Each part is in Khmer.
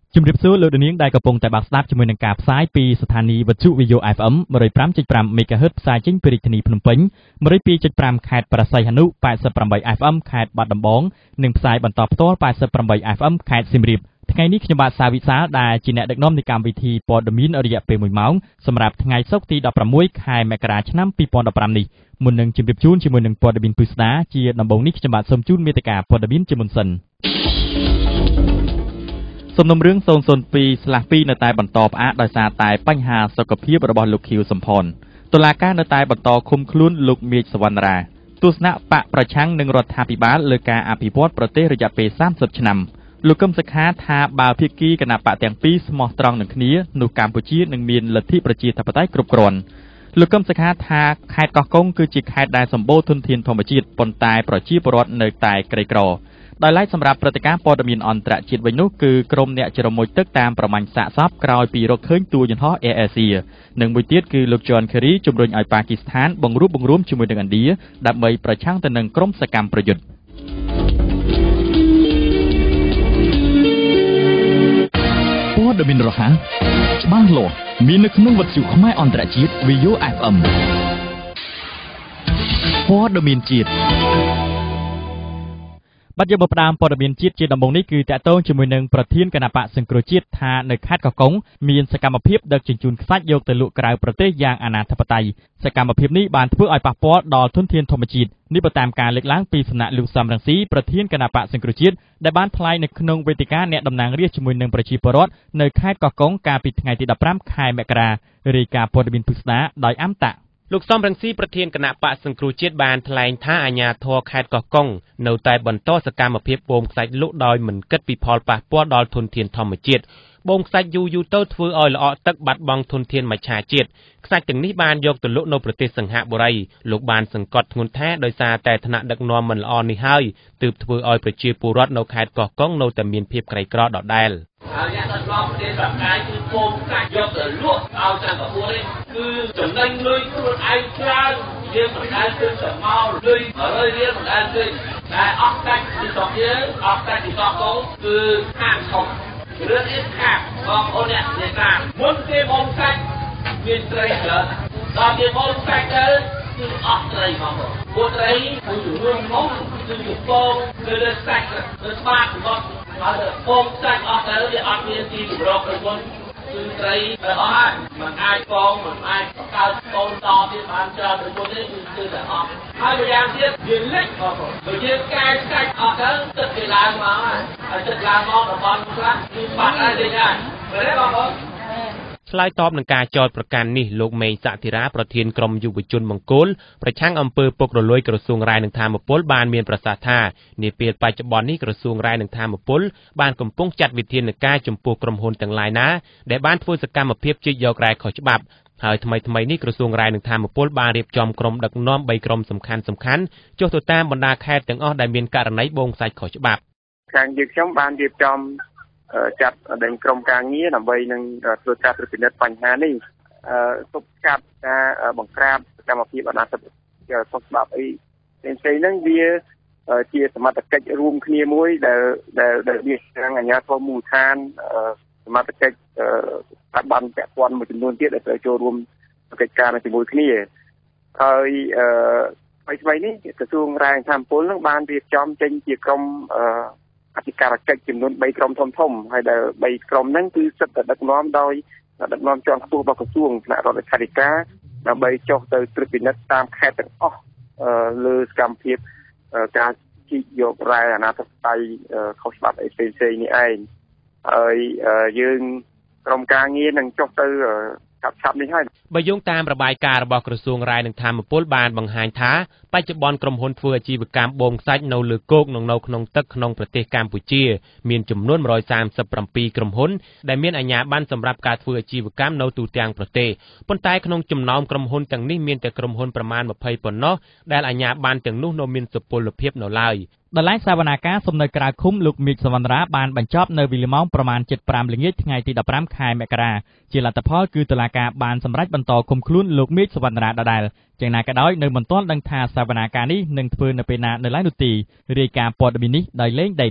ជំរាបសួរលោកនាងដែលកំពុងតែបានស្ដាប់ជាមួយនឹងការផ្សាយពីស្ថានីយ៍វិទ្យុ VO FM 105.5 MHz ផ្សាយចេញពីរាជធានីភ្នំពេញ 102.5 ខេត្តព្រះសីហនុ 88 FM ខេត្តបាត់ដំបងនិងផ្សាយបន្តផ្ទាល់88 FM ខេត្តសៀមរាបថ្ងៃនេះខ្ញុំបាទសាវិសាលដែលជាអ្នកដឹកនាំនៃកម្មវិធីព័ត៌មានរយៈពេល1ម៉ោងសម្រាប់ថ្ងៃសុក្រទី16ខែមករាឆ្នាំ2015នេះមុននឹងជម្រាបជូនជាមួយនឹងព័ត៌មានពិស្ដាជាដំបូងនេះខ្ញុំបាទសូមជូនមេត្តាព័ត៌មានជាមុនសិនសំណុំរឿង002/2នៅតែបន្តផ្អាកដោយសារតែបញ្ហាសុខភាពរបស់លោកខៀវសំផនតុលាការនៅតែបន្តឃុំខ្លួនលោកមេឃសវណ្ណរាទស្សនៈបកប្រឆាំងនឹងរដ្ឋាភិបាលលើការអភិវឌ្ឍប្រទេសរយៈពេល30ឆ្នាំលោកកឹមសុខាថាបើភាគីគណៈបកទាំងពីរស្មោះត្រង់នឹងគ្នានោះកម្ពុជានឹងមានលទ្ធិប្រជាធិបតេយ្យគ្រប់គ្រាន់លោកកឹមសុខាថាខេត្តកោះកុងគឺជាខេត្តដែលសម្បូរធនធានធម្មជាតិប៉ុន្តែប្រជាពលរដ្ឋនៅតែក្រីក្រដោយឡែកសម្រាប់ព្រឹត្តិការណ៍ព័ត៌មានអន្តរជាតិវិញនោះគឺក្រុមអ្នកជ្រមុជទឹកតាមប្រមាញ់សាកសពក្រោយពីរកឃើញតួយន្តហោះ Air Asia និងមួយទៀតគឺលោក John Kerry ជំរុញឲ្យប៉ាគីស្ថានបង្រួបបង្រួមជាមួយនឹងឥណ្ឌាដើម្បីប្រឆាំងទៅនឹងក្រុមសកម្មប្រយុទ្ធព័ត៌មានរហ័សច្បាស់លាស់មាននៅក្នុងវិទ្យុខ្មែរអន្តរជាតិ VO FM ព័ត៌មានជាតិបាត់យកមកផ្ដើមព័ត៌មានជាតិជាដំបូងនេះគឺតាក់ទងជាមួយនឹងប្រធានគណៈបកសង្គ្រោះជាតិថានៅខេត្តកោះកុងមានសកម្មភាពដឹកជញ្ជូនខ្សាច់យកទៅលក់ក្រៅប្រទេសយ៉ាងអនាធិបតេយ្យសកម្មភាពនេះបានធ្វើឲ្យប៉ះពាល់ដល់ធនធានធម្មជាតិនេះបើតាមការលើកឡើងពីសំណាក់លោកសំរងស៊ីប្រធានគណៈបកសង្គ្រោះជាតិដែលបានថ្លែងនៅក្នុងវេទិកាអ្នកតំណាងរាស្ត្រជាមួយនឹងប្រជាពលរដ្ឋនៅខេត្តកោះកុងកាលពីថ្ងៃទី15ខែមករារាយការណ៍ព័ត៌មានពិស្ដាដោយអមតាលោកសំរងស៊ីប្រធានគណៈបកសង្គ្រោះជាតិបានថ្លែងថាអាជ្ញាធរខេត្តកោះកុងនៅតែបន្តសកម្មភាពបូមខ្សាច់លក់ដោយមិនគិតពីផលប៉ះពាល់ដល់ធនធានធម្មជាតិបូមខ្សាច់យូរទៅធ្វើឲ្យល្អក់ទឹកបាត់បង់ធនធានមច្ឆជាតិខ្សាច់ទាំងនេះបានយកទៅលក់នៅប្រទេសសង្ហបុរីលោកបានសង្កត់ធ្ងន់ថាដោយសារតែឋានៈដឹកនាំមិនល្អនេះហើយទើបធ្វើឲ្យប្រជាពលរដ្ឋនៅខេត្តកោះកុងនៅតែមានភាពក្រីក្រដដែលហើយអ្នកដឹកនាំប្រទេសប្រកាយគឺបូមខ្សាច់យកទៅលក់ឲ្យសិង្ហបុរីគឺចំណេញលុយខ្លួនឯងច្រើនយើងមិនដែលឃើញសមោលលុយ100រៀលមិនដែលឃើញតែអស់កាច់ទីស្រុកយើងអស់កាច់ទីកោះកុងគឺខាងធំរឿងនេះខាងបងប្អូនអ្នកនេសាទមុនគេបូមខ្សាច់មានត្រីច្រើនដល់គេបូមខ្សាច់ទៅគឺអស់ត្រីបងប្អូនពួកត្រីគឺរួមមកគឺកំពងគឺលើខ្សាច់លើស្បាតរបស់ហើយបូមខ្សាច់អស់ទៅវាអត់មានទីជម្រកទៅមុនគឺត្រីទៅអស់ហើយមិនអាចកងមិនអាចបង្កើតកូនតទៀតបានច្រើនទៅមុនទេគឺតែអស់ហើយម្យ៉ាងទៀតវាលិចបងប្អូនបើយើងកែខ្សាច់អស់ទៅទឹកវាឡើងមកហើយទឹកឡើងមកតំបន់ខ្លះគឺបាត់ហើយទេចា៎មែនទេបងប្អូនឆ្លើយតបនឹងការចោទប្រកាន់នេះលោកមេងសធិរាប្រធានក្រុមយុវជនមង្គលប្រឆាំងអំពើពុករលួយក្រសួងរាយនឹងធម្មពលបានមានប្រសាសន៍ថានាពេលបច្ចុប្បន្ននេះក្រសួងរាយនឹងធម្មពលបានកំពុងចាត់វិធានការចំពោះក្រុមហ៊ុនទាំងឡាយណាដែលបានធ្វើសកម្មភាពជីកយករ៉ែខុសច្បាប់ហើយថ្មីនេះក្រសួងរាយនឹងធម្មពលបានរៀបចំក្រុមដឹកនាំ3ក្រុមសំខាន់ចុះទៅតាមបណ្ដាខេត្តទាំងអស់ដែលមានករណីបូមខ្សាច់ខុសច្បាប់ខាងយើងខ្ញុំបានរៀបចំចាត់ដេញក្រុមការងារដើម្បីនឹងធ្វើការត្រួតពិនិត្យបញ្ហានេះទប់ស្កាត់ការបង្ក្រាបសកម្មភាពអនាធិបតេយ្យខុសច្បាប់អីផ្សេងៗហ្នឹងវាជាសមត្ថកិច្ចរួមគ្នាមួយដែលវាខាងអាជ្ញាធរមូលដ្ឋានសមត្ថកិច្ចស្ថាប័នពាក់ព័ន្ធមួយចំនួនទៀតដែលត្រូវចូលរួមកិច្ចការជាមួយគ្នាហើយថ្មីនេះក្រសួងរាយធម្មពលនឹងបានរៀបចំចេញជាក្រុមអធិការកិច្ចចំនួន3ក្រុមធំហើយដែល3ក្រុមហ្នឹងគឺសិទ្ធិដឹកនាំដោយដឹកនាំជាន់ខ្ពស់របស់ក្រសួងថ្នាក់រដ្ឋលេខាធិការដើម្បីចុះទៅត្រួតពិនិត្យតាមខេត្តទាំងអស់លើសកម្មភាពការជីកយករ៉ែអនាធិបតេយ្យខុសច្បាប់អីផ្សេងនេះឯងហើយយើងក្រុមការងារនឹងចុះទៅឆាប់នេះហើយបើយោងតាមរបាយការណ៍របស់ក្រសួងរាយនឹងធម្មពលបានបង្ហាញថាបច្ចុប្បន្នក្រុមហ៊ុនធ្វើអាជីវកម្មបូមខ្សាច់នៅលើគោកនិងនៅក្នុងទឹកក្នុងប្រទេសកម្ពុជាមានចំនួន137ក្រុមហ៊ុនដែលមានអាជ្ញាប័ណ្ណសម្រាប់ការធ្វើអាជីវកម្មនៅទូទាំងប្រទេសប៉ុន្តែក្នុងចំណោមក្រុមហ៊ុនទាំងនេះមានតែក្រុមហ៊ុនប្រមាណ20ប៉ុណ្ណោះដែលអាជ្ញាប័ណ្ណទាំងនោះនៅមានសុពលភាពនៅឡើយដល់ឡែកសវនាការសំណើក្រៅឃុំលោកមេឃសវណ្ណរាបានបញ្ចប់នៅវេលាម៉ោងប្រមាណ 7:05 ល្ងាចថ្ងៃទី15ខែមករាជាលទ្ធផលគឺតុលាការបានសម្រេចបន្តឃុំខ្លួនលោកមេឃសវណ្ណរាដដែលយ៉ាងណាក៏ដោយនៅមិនទាន់ដឹងថាសវនាការនេះនឹងធ្វើនៅពេលណានៅឡើយនោះទេរាយការណ៍ព័ត៌មាននេះដោយលេងដេត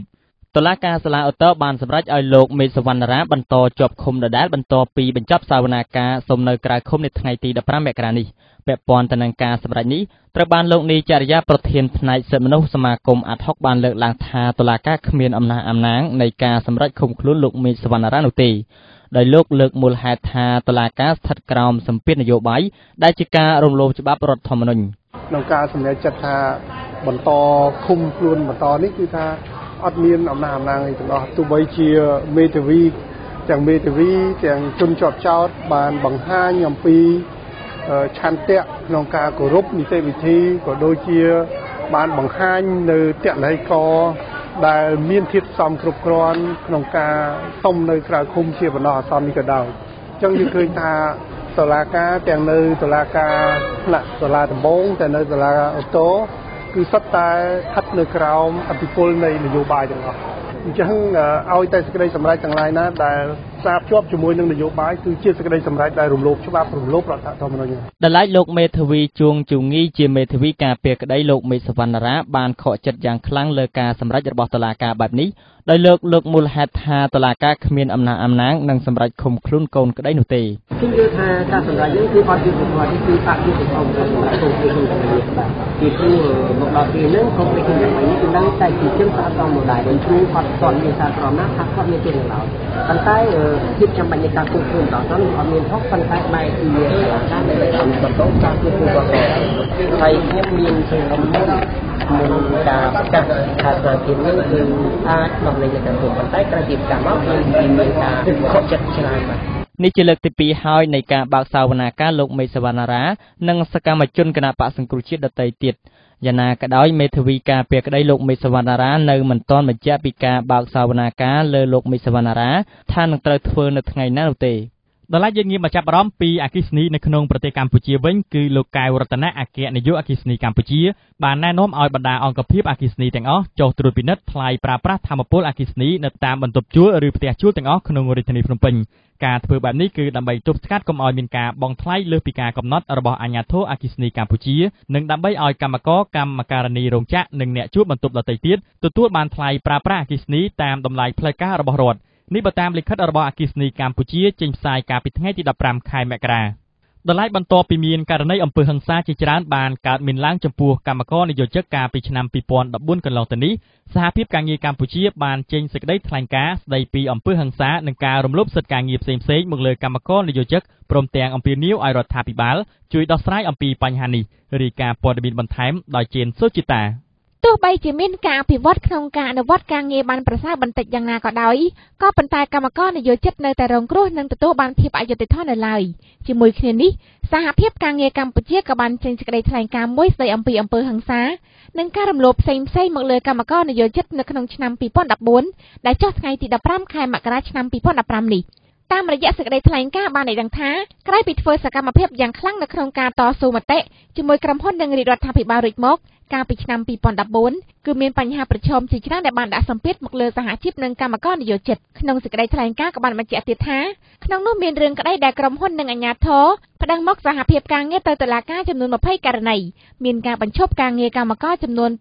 តុលាការសាលាឧទ្ធរបានសម្រេចឲ្យលោកមេសវណ្ណរាបន្តជាប់ឃុំដដែលបន្តពីបញ្ចប់សវនាការសូមនៅក្រៅឃុំនៅថ្ងៃទី15មករានេះពាក់ព័ន្ធទៅនឹងការសម្រេចនេះត្រូវបានលោកនីចរិយាប្រធានផ្នែកសិទ្ធិមនុស្សសមាគមអាត់ហុកបានលើកឡើងថាតុលាការគ្មានអំណះអំណាងនៃការសម្រេចឃុំខ្លួនលោកមេសវណ្ណរានោះទេដោយលោកលើកមូលហេតុថាតុលាការស្ថិតក្រោមសម្ពាធនយោបាយដែលជាការរំលោភច្បាប់រដ្ឋធម្មនុញ្ញក្នុងការសម្រេចចិត្តថាបន្តឃុំខ្លួនបន្តនេះគឺថាអត់មានអំណះអំណាងអីទាំងអស់ទោះបីជាមេធាវីទាំងជនជាប់ចោតបានបង្ហាញអំពីឆន្ទៈក្នុងការគោរពនីតិវិធីក៏ដូចជាបានបង្ហាញនៅទស្សនវិជ្ជាដែលមានធាតុផ្សំគ្រប់គ្រាន់ក្នុងការសុំនៅក្រៅឃុំជាបណ្ដោះអាសន្ននេះក៏ដោយអញ្ចឹងយើងឃើញថាតុលាការទាំងនៅតុលាការថ្នាក់សាលាដំបងទាំងនៅសាលាឧទ្ធរគឺសុទ្ធតែស្ថិតនៅក្រោមអធិបុលនៃនយោបាយទាំងអស់អញ្ចឹងឲ្យតែសេចក្តីសម្រេចទាំងឡាយណាដែលផ្សារភ្ជាប់ជាមួយនឹងនយោបាយគឺជាសេចក្តីសម្រេចដែលរំលោភច្បាប់រំលោភរដ្ឋធម្មនុញ្ញដែលឡែកលោកមេធាវីជួងជងីជាមេធាវីការពារក្តីលោកមេសវណ្ណរាបានខកចិត្តយ៉ាងខ្លាំងលើការសម្រេចរបស់តុលាការបែបនេះដោយលើកមូលហេតុថាតុលាការគ្មានអំណះអំណាងនិងសម្រេចឃុំខ្លួនកូនក្តីនោះទេខ្ញុំយល់ថាការសម្រេចនេះគឺអត់យុត្តិធម៌នេះគឺបាក់យុត្តិធម៌សម្រាប់កូនខ្លួនបាទពីព្រោះមកដល់ពេលហ្នឹងកូនខ្លួនយ៉ាងម៉េចនេះគឺដឹងតែជាជនស្អាតដល់មកដែរដោយគ្រូគាត់ស្គាល់មានសារក្រមណាថាគាត់មានជានឹងឡើយប៉ុន្តែភាពចាំបាច់នៃការគុំខ្លួនដល់ហ្នឹងអត់មានហុកប៉ុន្តែបែរជាការដែលបន្តការគុំខ្លួនគាត់ហើយខ្ញុំមានសំណុំមុនការប្រកាសថាប្រធាននេះគឺអាចដំណេញនៅក្នុងប៉ុន្តែក្រោយពីប្រកាសមកគឺមានការខកចិត្តច្រើនបាទនេះជាលើកទី2ហើយនៃការបើកសវនាការលោកមេសវណ្ណរានិងសកម្មជនគណបក្សសង្គ្រោះជាតិដទៃទៀតយ៉ាងណាក៏ដោយមេធាវីការពារក្តីលោកមេសវណ្ណរានៅមិនទាន់បញ្ជាក់ពីការបើកសវនាការលើលោកមេសវណ្ណរាថានឹងត្រូវធ្វើនៅថ្ងៃណានោះទេដល់ឡែកយើងងាកមកចាប់អារម្មណ៍ពីអគ្គិសនីនៅក្នុងប្រទេសកម្ពុជាវិញគឺលោកកែវរតនៈអគ្គនាយកអគ្គិសនីកម្ពុជាបានណែនាំឲ្យបណ្ដាអង្គភាពអគ្គិសនីទាំងអស់ចុះត្រួតពិនិត្យថ្លៃប្រើប្រាស់ថាមពលអគ្គិសនីនៅតាមបន្ទប់ជួលឬផ្ទះជួលទាំងអស់ក្នុងរាជធានីភ្នំពេញការធ្វើបែបនេះគឺដើម្បីទប់ស្កាត់កុំឲ្យមានការបង់ថ្លៃលើសពីការកំណត់របស់អាជ្ញាធរអគ្គិសនីកម្ពុជានិងដើម្បីឲ្យកម្មករកម្មការិនីរោងចក្រនិងអ្នកជួលបន្ទប់ដទៃទៀតទទួលបានថ្លៃប្រើប្រាស់អគ្គិសនីតាមតម្លៃផ្លូវការរបស់រដ្ឋនេះបើតាមលិខិតរបស់អគ្គិសនីកម្ពុជាចេញផ្សាយកាលពីថ្ងៃទី15ខែមករាដល់ឡែកបន្ទាប់ពីមានករណីអំពើហិង្សាជាច្រើនបានកើតមានឡើងចំពោះកម្មករនិយោជិតកាលពីឆ្នាំ2014កន្លងទៅនេះសហភាពការងារកម្ពុជាបានចេញសេចក្តីថ្លែងការណ៍ស្តីពីអំពើហិង្សានិងការរំលោភសិទ្ធិការងារផ្សេងៗមកលើកម្មករនិយោជិតព្រមទាំងអំពាវនាវឲ្យរដ្ឋាភិបាលជួយដោះស្រាយអំពីបញ្ហានេះរាយការណ៍ព័ត៌មានបន្ថែមដោយជេនសុជីតាទោះបីជាមានការអភិវឌ្ឍក្នុងការអនុវត្តការងារបានប្រសើរបន្តិចយ៉ាងណាក៏ដោយក៏ប៉ុន្តែកម្មករនិយោជិតនៅតែរងគ្រោះនិងទទួលបានភាពអយុត្តិធម៌នៅឡើយជាមួយគ្នានេះសហភាពការងារកម្ពុជាក៏បានចេញសេចក្តីថ្លែងការណ៍មួយស្តីអំពីអំពើហិង្សានិងការរំលោភផ្សេងៗមកលើកម្មករនិយោជិតនៅក្នុងឆ្នាំ2014ដែលចុះថ្ងៃទី15ខែមករាឆ្នាំ2015នេះតាមរយៈសេចក្តីថ្លែងការណ៍បានឲ្យដឹងថាក្រោយពីធ្វើសកម្មភាពយ៉ាងខ្លាំងនៅក្នុងការតស៊ូមតិជាមួយក្រុមហ៊ុននិងរាជរដ្ឋាភិបាលរួចមកកាលពីឆ្នាំ2014គឺមានបញ្ហាប្រឈមជាច្រើនដែលបានដាក់សម្ពាធមកលើសហជីពនិងកម្មករនិយោជិតក្នុងសេចក្តីថ្លែងការណ៍ក៏បានបញ្ជាក់ទៀតថាក្នុងនោះមានរឿងក្តីដែលក្រុមហ៊ុននិងអាជ្ញាធរប្តឹងមកសហភាពការងារទៅតុលាការចំនួន20ករណីមានការបញ្ឈប់ការងារកម្មករចំនួន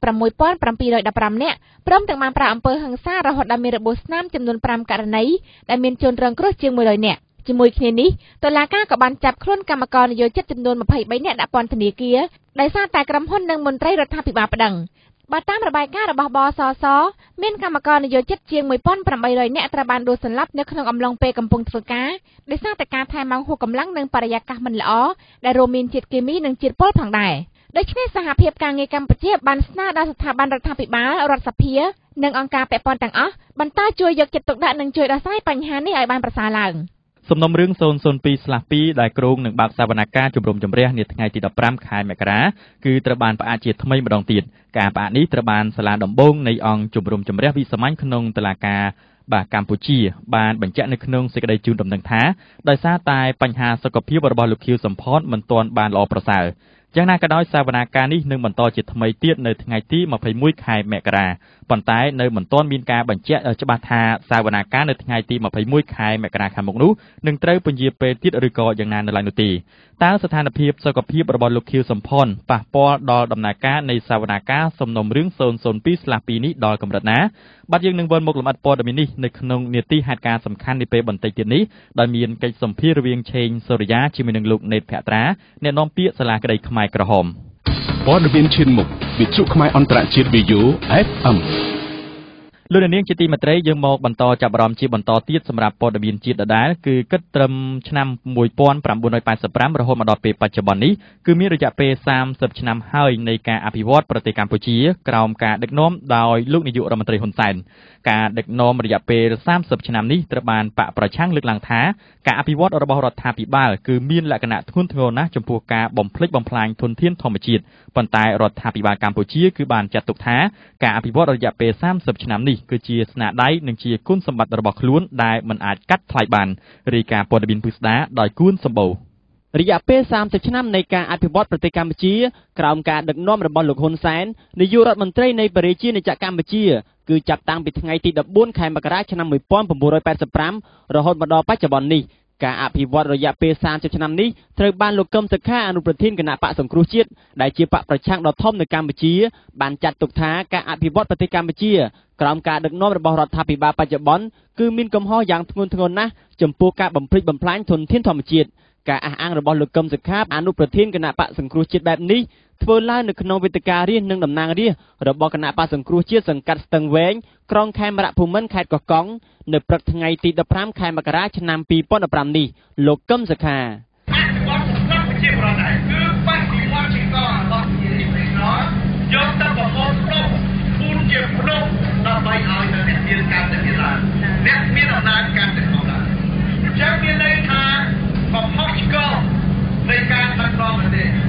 6715នាក់ព្រមទាំងបានប្រើអំពើហិង្សារហូតដល់មានរបួសស្នាមចំនួន5ករណីដែលមានជនរងគ្រោះជាង100នាក់ជាមួយគ្នានេះតុលាការក៏បានចាប់ខ្លួនកម្មករនិយោជិតចំនួន23នាក់ដាក់ពន្ធនាគារដោយសារតែក្រុមហ៊ុននិងមន្ត្រីរដ្ឋាភិបាលប្តឹងបើតាមរបាយការណ៍របស់បសសមានកម្មករនិយោជិតជាង1800នាក់ត្រូវបានដួលសន្លប់នៅក្នុងអំឡុងពេលកំពុងធ្វើការដោយសារតែការថែមម៉ោងហួសកម្លាំងនិងបរិយាកាសមិនល្អដែលរួមមានជាតិគីមីនិងជាតិពុលផងដែរដូច្នេះសហភាពការងារកម្ពុជាបានស្នើដល់ស្ថាប័នរដ្ឋាភិបាលរដ្ឋសភានិងអង្គការពាក់ព័ន្ធទាំងអស់បន្តជួយយកចិត្តទុកដាក់និងជួយដោះស្រាយបញ្ហានេះឲ្យបានប្រសើរឡើងសំណុំរឿង002/2ដែលគ្រោងនឹងបើកសវនកម្មជំរំជម្រះនាថ្ងៃទី15ខែមករាគឺត្រូវបានផ្អាកជាថ្មីម្ដងទៀតការផ្អាកនេះត្រូវបានសាលាដំបងនៃអង្គជំរំជម្រះវិសាមញ្ញក្នុងតុលាការកម្ពុជាបានបញ្ជាក់នៅក្នុងសេចក្តីជូនដំណឹងថាដោយសារតែបញ្ហាសុខភាពរបស់លោកខៀវសំផនមិនទាន់បានល្អប្រសើរយ៉ាងណាក៏ដោយសវនាការនេះនឹងបន្តជាថ្មីទៀតនៅថ្ងៃទី21ខែមករាប៉ុន្តែនៅមិនទាន់មានការបញ្ជាក់ច្បាស់ថាសវនាការនៅថ្ងៃទី21ខែមករាខាងមុខនោះនឹងត្រូវពន្យាពេលទៀតឬក៏យ៉ាងណានៅឡើយនោះទេតើស្ថានភាពសុខភាពរបស់លោកខៀវសំផនប៉ះពាល់ដល់ដំណើរការនៃសវនាការសំណុំរឿង002/2នេះដល់កម្រិតណាបាទយើងនឹងវិលមកលម្អិតព័ត៌មាននេះនៅក្នុងនាទីហេតុការណ៍សំខាន់នេះពេលបន្តិចទៀតនេះដោយមានកិច្ចសម្ភាសរវាងឆេងសូរិយាជាមួយនឹងលោកណេតភក្ត្រាអ្នកនាំពាក្យសាលាក្តីខ្មែរក្រហមព័ត៌មានឈានមុខវិទ្យុខ្មែរអន្តរជាតិ VU FM លោកនាងជាទីមេត្រីយើងមកបន្តចាប់អារម្មណ៍ជាបន្តទៀតសម្រាប់ព័ត៌មានជាតិដដែលគឺគិតត្រឹមឆ្នាំ1985រហូតមកដល់ពេលបច្ចុប្បន្ននេះគឺមានរយៈពេល30ឆ្នាំហើយនៃការអភិវឌ្ឍប្រទេសកម្ពុជាក្រោមការដឹកនាំដោយលោកនាយករដ្ឋមន្ត្រីហ៊ុនសែនការដឹកនាំរយៈពេល30ឆ្នាំនេះត្រូវបានបកប្រឆាំងលើកឡើងថាការអភិវឌ្ឍរបស់រដ្ឋាភិបាលគឺមានលក្ខណៈធ្ងន់ធ្ងរណាស់ចំពោះការបំផ្លិចបំផ្លាញធនធានធម្មជាតិប៉ុន្តែរដ្ឋាភិបាលកម្ពុជាគឺបានចាត់ទុកថាការអភិវឌ្ឍរយៈពេល30ឆ្នាំនេះគឺជាស្នាដៃនិងជាគុណសម្បត្តិរបស់ខ្លួនដែលមិនអាចកាត់ថ្លៃបានរាយការណ៍ព័ត៌មានពិស្ដាដោយគួនសម្បូររយៈពេល30ឆ្នាំនៃការអភិវឌ្ឍប្រទេសកម្ពុជាក្រោមការដឹកនាំរបស់លោកហ៊ុនសែននាយករដ្ឋមន្ត្រីនៃប្រជាជាតិកម្ពុជាគឺចាប់តាំងពីថ្ងៃទី14ខែមករាឆ្នាំ1985រហូតមកដល់បច្ចុប្បន្ននេះការអភិវឌ្ឍរយៈពេល30ឆ្នាំនេះត្រូវបានលោកកឹមសុខាអនុប្រធានគណៈបកសង្គ្រោះជាតិដែលជាបកប្រឆាំងដ៏ធំនៅកម្ពុជាបានចាត់ទុកថាការអភិវឌ្ឍប្រទេសកម្ពុជាក្រោមការដឹកនាំរបស់រដ្ឋាភិបាលបច្ចុប្បន្នគឺមានកំហុសយ៉ាងធ្ងន់ធ្ងរណាស់ចំពោះការបំផ្លិចបំផ្លាញធនធានធម្មជាតិការអះអាងរបស់លោកកឹមសុខាអនុប្រធានគណៈបកសង្គ្រោះជាតិបែបនេះធ្វើឡើងនៅក្នុងវេទិការាស្ត្រនិងតំណាងរាស្ត្ររបស់គណៈបកសង្គ្រោះជាតិសង្កាត់ស្ទឹងវែងក្រុងខេមរភូមិន្ទខេត្តកោះកុងនៅព្រឹកថ្ងៃទី15ខែមករាឆ្នាំ2015នេះលោកកឹមសុខាជាប្រដៅគឺបច្ចុប្បន្នជាករបស់ជានេះយកទៅប្រមូលក្រុមពូនជាក្រុមដើម្បីឲ្យនៅអ្នកមានការទៅទៀតឡើងអ្នកមានអំណាចការទៅក្នុងឡើងចាំមានន័យថាកំហុសឆ្គងនៃការដឹកនាំប្រទេស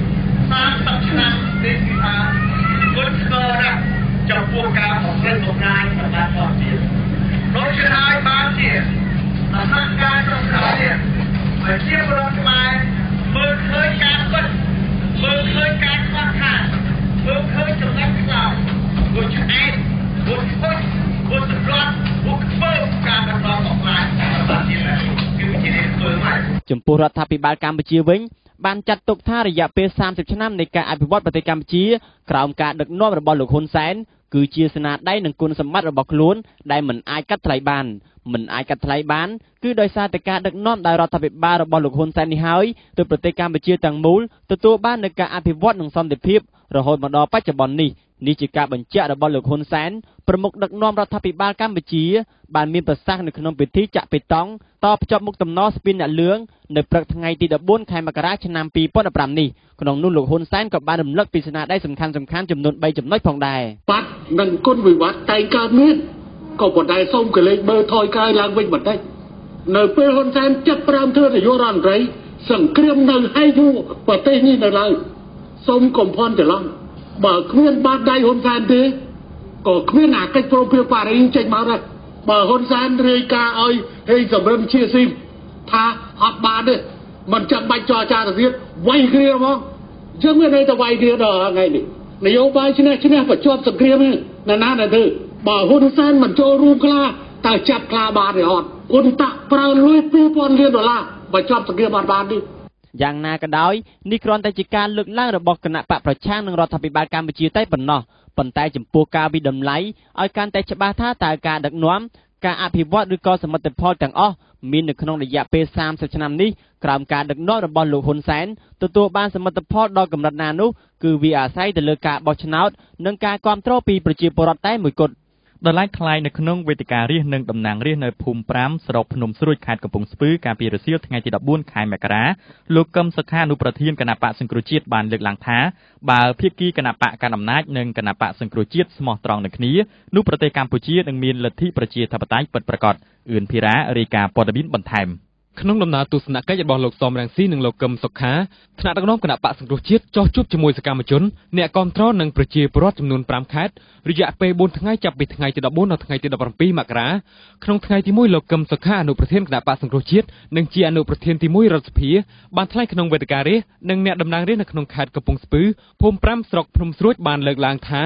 30ឆ្នាំនេះគឺថាគុណស្គាល់ណាស់ចំពោះការបំផ្លិចបំផ្លាញសម្បត្តិធម្មជាតិដូចជាហើយបានជាដំណើរការក្នុងក្រោយនេះប្រជាពលរដ្ឋខ្មែរមើលឃើញការពិតមើលឃើញការខ្វះខាតមើលឃើញចំណុចខ្សោយពួកឆ្អែតពួកស្ពុតពួកសម្រត់ពួកខ្ពើមការដឹកនាំបំផ្លាញសម្បត្តិជាតិគឺជានេះធ្វើមកចំពោះរដ្ឋាភិបាលកម្ពុជាវិញបានចាត់ទុកថារយៈពេល30ឆ្នាំនៃការអភិវឌ្ឍប្រទេសកម្ពុជាក្រោមការដឹកនាំរបស់លោកហ៊ុនសែនគឺជាស្នាដៃនិងគុណសម្បត្តិរបស់ខ្លួនដែលមិនអាចកាត់ថ្លៃបានគឺដោយសារតែការដឹកនាំដោយរដ្ឋាភិបាលរបស់លោកហ៊ុនសែននេះហើយទើបប្រទេសកម្ពុជាទាំងមូលទទួលបាននូវការអភិវឌ្ឍនិងសន្តិភាពរហូតមកដល់បច្ចុប្បន្ននេះជាការបញ្ជាក់របស់លោកហ៊ុនសែនប្រមុខដឹកនាំរដ្ឋាភិបាលកម្ពុជាបានមានប្រសាសន៍នៅក្នុងពិធីចាក់បេតុងតភ្ជាប់មុខតំណស្ពានអ្នកលឿងនៅព្រឹកថ្ងៃទី14ខែមករាឆ្នាំ2015នេះក្នុងនោះលោកហ៊ុនសែនក៏បានរំលឹកពីស្នាដៃសំខាន់ៗចំនួន3ចំណុចផងដែរបាត់និងគុណវិវត្តតែងកើតមានក៏ប៉ុន្តែសូមកលេចមើលថយក្រោយឡើងវិញបន្តិចនៅពេលហ៊ុនសែនចាប់ផ្ដើមធ្វើនយោបាយរដ្ឋមន្ត្រីសង្គ្រាមនៅហើយយូរប្រទេសនេះនៅឡើយសូមកុំភ័ន្តច្រឡំបើគ្មានបាតដៃហ៊ុនសែនទេក៏គ្មានអាកិច្ចព្រមព្រៀងប៉ារីសចេញមកដែរបើហ៊ុនសែនរាយការណ៍ឲ្យហេងសំរិនជាស៊ីមថាអត់បានទេមិនចាំបាច់ចរចាទៅទៀតវាយគ្រាហ្មងយើងមានតែវាយគ្រាដល់ថ្ងៃនេះនយោបាយឈ្នះបញ្ចប់សង្គ្រាមណាណាទៅបើហ៊ុនសែនមិនចូលរួមខ្លះតើចាប់ខ្លះបានទេអត់អ៊ុនតាក់ប្រើលុយ$2000 លានបញ្ចប់សង្គ្រាមអត់បានទេយ៉ាងណាក៏ដោយនេះគ្រាន់តែជាការលើកឡើងរបស់គណៈបកប្រឆាំងនឹងរដ្ឋាភិបាលកម្ពុជាតែប៉ុណ្ណោះប៉ុន្តែចំពោះការវិដំឡៃឲ្យកាន់តែច្បាស់ថាតើការដឹកនាំការអភិវឌ្ឍឬក៏សមិទ្ធផលទាំងអស់មាននៅក្នុងរយៈពេល30ឆ្នាំនេះក្រោមការដឹកនាំរបស់លោកហ៊ុនសែនទទួលបានសមិទ្ធផលដល់កម្រិតណានោះគឺវាអាស្រ័យទៅលើការបោះឆ្នោតនិងការគាំទ្រពីប្រជាពលរដ្ឋតែមួយគត់ដល់ឡែកថ្លៃនៅក្នុងវេទិការាស្ត្រនិងតំណាងរាស្ត្រនៅភូមិ5ស្រុកភ្នំស្រួយខេត្តកំពង់ស្ពឺកាលពីរសៀលថ្ងៃទី14ខែមករាលោកកឹមសុខាអនុប្រធានគណៈបកសង្គ្រោះជាតិបានលើកឡើងថាបើភាគីគណៈបកកណ្ដាលអំណាចនិងគណៈបកសង្គ្រោះជាតិស្មោះត្រង់នឹងគ្នានោះប្រទេសកម្ពុជានឹងមានលទ្ធិប្រជាធិបតេយ្យពិតប្រាកដអឿនភិរារាយការណ៍ព័ត៌មានបន្ថែមក្នុងដំណើរទស្សនកិច្ចរបស់លោកសំរងស៊ីនិងលោកកឹមសុខាថ្នាក់ដឹកនាំគណៈបកសង្គ្រោះជាតិចោះជួបជាមួយសកម្មជនអ្នកគាំទ្រនិងប្រជាពលរដ្ឋចំនួន5ខេត្តរយៈពេល4ថ្ងៃចាប់ពីថ្ងៃទី14ដល់ថ្ងៃទី17មករាក្នុងថ្ងៃទី1លោកកឹមសុខាអនុប្រធានគណៈបកសង្គ្រោះជាតិនិងជាអនុប្រធានទី1រដ្ឋសភាបានថ្លែងក្នុងវេទិការាស្ត្រនិងអ្នកតំណាងរាស្ត្រនៅក្នុងខេត្តកំពង់ស្ពឺភូមិ5ស្រុកភ្នំស្រួយបានលើកឡើងថា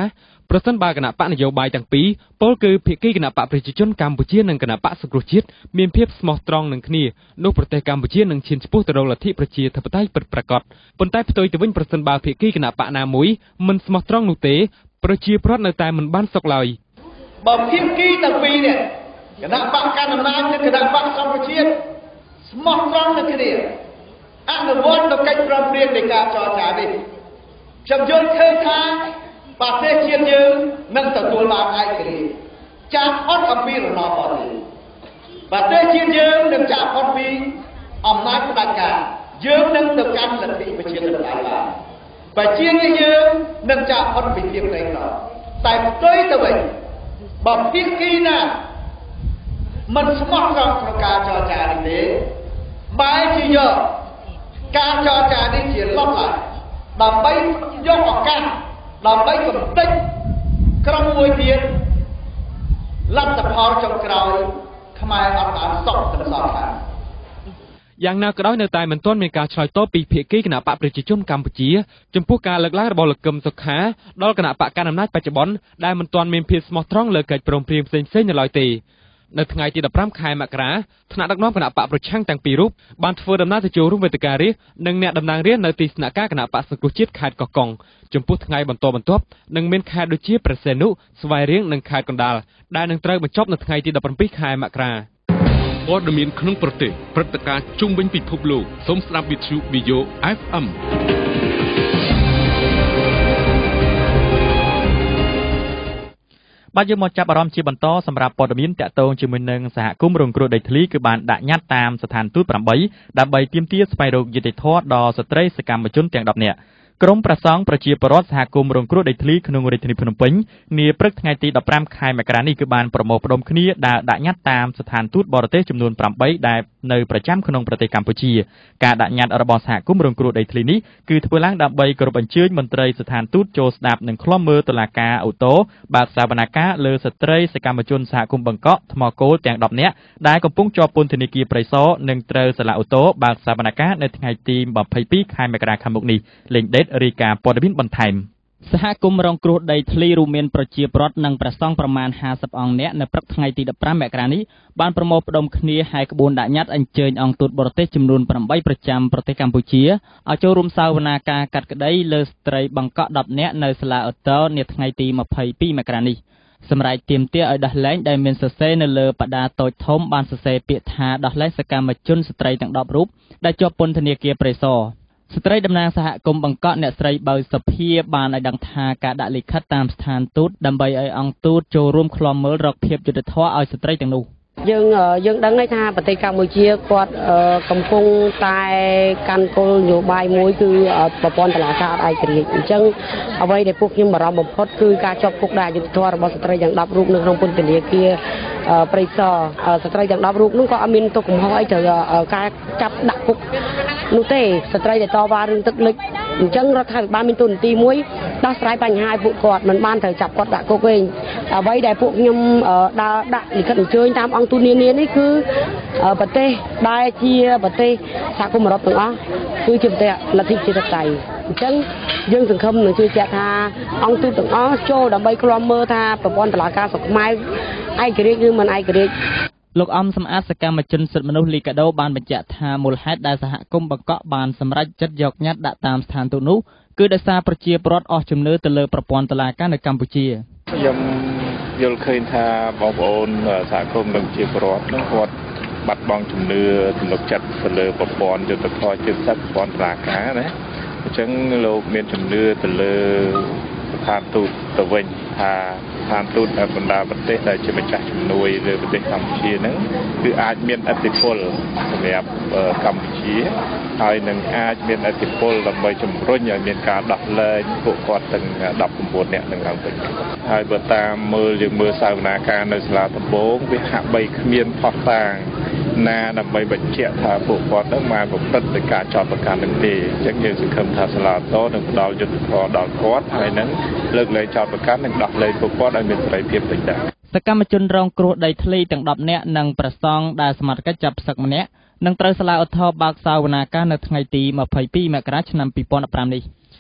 ប្រសិនបើគណៈបកនយោបាយទាំងពីរពលគឺភាគីគណៈបកប្រជាជនកម្ពុជានិងគណៈបកសង្គ្រោះជាតិមានភាពស្មោះត្រង់នឹងគ្នានោះប្រទេសកម្ពុជានឹងឈានឆ្ពោះទៅរកលទ្ធិប្រជាធិបតេយ្យពិតប្រាកដប៉ុន្តែផ្ទុយទៅវិញប្រសិនបើភាគីគណៈបកណាមួយមិនស្មោះត្រង់នោះទេប្រជាពលរដ្ឋនៅតែមិនបានសុខឡើយបើភាគីទាំងពីរនេះគណៈបកកណ្ដាលអំណាចនិងគណៈបកសង្គ្រោះជាតិស្មោះត្រង់នឹងគ្នាអនុវត្តទៅកិច្ចព្រមព្រៀងនៃការចរចានេះខ្ញុំយល់ឃើញថាប្រទេសជាតិយើងនឹងទទួលបានឯករាជ្យចាកអត់អំពីរណបនេះប្រទេសជាតិយើងនឹងចាកអត់ពីអំណាចផ្ដាច់ការយើងនឹងទៅកាន់លទ្ធិប្រជាធិបតេយ្យបានប្រជាជាតិយើងនឹងចាកអត់ពីភាពក្រីក្រតែផ្ទុយទៅវិញបើភាគីណាមិនស្មោះត្រង់ក្នុងការចរចានេះទេបែរជាយកការចរចានេះជាលុបឡើយដើម្បីយកឱកាសដើម្បីកំទេចក្រុមមួយទៀតលទ្ធផលចុងក្រោយខ្មែរអត់បានសុខទាំងសងខាងយ៉ាងណាក៏ដោយនៅតែមិនទាន់មានការឆ្លើយតបពីភាគីគណៈបកប្រជាជនកម្ពុជាចំពោះការលើកឡើងរបស់លោកកឹមសុខាដល់គណៈបកកណ្ដាលអំណាចបច្ចុប្បន្នដែលមិនទាន់មានភាពស្មោះត្រង់លើកិច្ចព្រមព្រៀងផ្សេងៗនៅឡើយទេនៅថ្ងៃទី15ខែមករាថ្នាក់ដឹកនាំគណៈបកប្រឆាំងទាំងពីររូបបានធ្វើដំណើរទៅចូលរួមវេទិការាស្ត្រនិងអ្នកតំណាងរាស្ត្រនៅទីស្នាក់ការគណៈបកសង្គ្រោះជាតិខេត្តកោះកុងចំពោះថ្ងៃបន្តបន្ទាប់នឹងមានខេត្តដូចជាព្រះសីហនុស្វាយរៀងនិងខេត្តកណ្ដាលដែលនឹងត្រូវបញ្ចប់នៅថ្ងៃទី17ខែមករាព័ត៌មានក្នុងប្រទេសព្រឹត្តិការណ៍ជុំវិញពិភពលោកសូមស្ដាប់វិទ្យុ Bio FM បាទយើងមកចាប់អារម្មណ៍ជាបន្តសម្រាប់ព័ត៌មានតាក់ទងជាមួយនឹងសហគមន៍រងគ្រោះដីធ្លីគឺបានដាក់ញត្តិតាមស្ថានទូត8ដើម្បីទាមទារស្វែងរកយុត្តិធម៌ដល់ស្ត្រីសកម្មជនទាំង10នាក់ក្រុមប្រសង់ប្រជាពលរដ្ឋសហគមន៍រងគ្រោះដីធ្លីក្នុងរាជធានីភ្នំពេញនាព្រឹកថ្ងៃទី15ខែមករានេះគឺបានប្រមូលផ្ដុំគ្នាដើរដាក់ញត្តិតាមស្ថានទូតបរទេសចំនួន8ដែលនៅប្រចាំក្នុងប្រទេសកម្ពុជាការដាក់ញត្តិរបស់សហគមន៍រងគ្រោះដីធ្លីនេះគឺធ្វើឡើងដើម្បីគោរពអញ្ជើញមន្ត្រីស្ថានទូតចូលស្ដាប់និងឃ្លាំមើលតុលាការអូតូបើកសវនកម្មលើស្ត្រីសកម្មជនសហគមន៍បង្កក់ថ្មគោលទាំង10នាក់ដែលកំពុងជាប់ពន្ធនាគារព្រៃសរនិងត្រូវសាលាអូតូបើកសវនកម្មនៅថ្ងៃទី22ខែមករាខាងមុខនេះលេងដេតរីកាព័ត៌មានបន្ថែមសហគមន៍រងគ្រោះដីធ្លីរួមមានប្រជាពលរដ្ឋនិងព្រះសង្ឃប្រមាណ50អង្គនាក់នៅព្រឹកថ្ងៃទី15មករានេះបានប្រមូលផ្ដុំគ្នាហែកក្បួនដាក់ញត្តិអញ្ជើញអង្គទូតបរទេសចំនួន8ប្រចាំប្រទេសកម្ពុជាឲ្យចូលរួមសវនាការកាត់ក្តីលើស្ត្រីបង្កក់10នាក់នៅសាលាអូតូនាថ្ងៃទី22មករានេះសម្រាប់ទាមទារឲ្យដោះលែងដែលមានសរសេរនៅលើបដាតូចធំបានសរសេរពាក្យថាដោះលែងសកម្មជនស្ត្រីទាំង10រូបដែលជាប់ពន្ធនាគារព្រៃសរស្ត្រីតំណាងសហគមន៍បង្កក់អ្នកស្រីបើសុភាបានឲ្យដឹងថាការដាក់លិខិតតាមស្ថានទូតដើម្បីឲ្យអង្គទូតចូលរួមឃ្លាំមើលរកភាពយុត្តិធម៌ឲ្យស្ត្រីទាំងនោះយើងដឹងថាប្រទេសកម្ពុជាគាត់កំពុងតែកាន់គោលនយោបាយមួយគឺប្រព័ន្ធតុលាការអត់ឯករាជ្យអញ្ចឹងអ្វីដែលពួកខ្ញុំបារម្ភបំផុតគឺការជាប់គុកដោយអយុត្តិធម៌របស់ស្ត្រីទាំង10រូបនៅក្នុងពន្ធនាគារព្រៃសរស្ត្រីទាំង10រូបនោះក៏អត់មានទោសកំហុសអីត្រូវការចាប់ដាក់គុកនោះទេស្ត្រីដែលតវ៉ារឿងទឹកលិចអញ្ចឹងរដ្ឋាភិបាលមានទូនាទីមួយដោះស្រាយបញ្ហាឲ្យពួកគាត់មិនបានត្រូវចាប់គាត់ដាក់គុកទេអ្វីដែលពួកខ្ញុំដើរដាក់លិខិតអញ្ជើញតាមអង្គទូតនានានេះគឺប្រទេសដែលជាប្រទេសសហគមន៍អឺរ៉ុបទាំងអស់គឺជាប្រទេសលទ្ធិប្រជាធិបតេយ្យអញ្ចឹងយើងសង្ឃឹមនឹងជឿជាក់ថាអង្គទូតទាំងអស់ចូលដើម្បីឃ្លាំមើលថាប្រព័ន្ធតុលាការស្រុកខ្មែរឯករាជ្យឬមិនឯករាជ្យលោកអំសំអាតសកម្មជនសិទ្ធិមនុស្សលីកាដូបានបញ្ជាក់ថាមូលហេតុដែលសហគមន៍បង្កក់បានសម្រេចចិត្តយកញត្តិដាក់តាមស្ថានទូតនោះគឺដោយសារប្រជាពលរដ្ឋអស់ជំនឿទៅលើប្រព័ន្ធតុលាការនៅកម្ពុជាខ្ញុំយល់ឃើញថាបងប្អូនសហគមន៍និងប្រជាពលរដ្ឋនឹងគាត់បាត់បង់ជំនឿទំនុកចិត្តទៅលើប្រព័ន្ធយុត្តិធម៌ជាពិសេសប្រព័ន្ធតុលាការណាអញ្ចឹងលោកមានជំនឿទៅលើស្ថានទូតទៅវិញថាស្ថានទូតនៅបណ្ដាប្រទេសដែលជាម្ចាស់ជំនួយលើប្រទេសកម្ពុជាហ្នឹងគឺអាចមានឥទ្ធិពលសម្រាប់កម្ពុជាហើយនឹងអាចមានឥទ្ធិពលដើម្បីជំរុញឲ្យមានការដោះលែងពួកគាត់ទាំង19នាក់នឹងឡើងវិញហើយបើតាមយើងមើលសវនាការនៅសាលាដំបងវាហាក់បីគ្មានផុសតាងណាដើម្បីបញ្ជាក់ថាពួកគាត់នឹងបានប្រព្រឹត្តទៅការចោទប្រកាន់នឹងទេអញ្ចឹងយើងសង្ឃឹមថាសាលាតនឹងផ្ដល់យុត្តិធម៌ដល់គាត់ហើយនឹងលើកលែងចោទប្រកាន់និងដោះលែងពួកគាត់ឲ្យមានសេរីភាពពេញលេញសកម្មជនរងគ្រោះដីធ្លីទាំង10នាក់និងប្រសង់ដែលសមត្ថកិច្ចចាប់ផ្សឹកម្នាក់នឹងត្រូវសាលាឧទ្ធរណ៍បើកសវនាការនៅថ្ងៃទី22មករាឆ្នាំ2015នេះ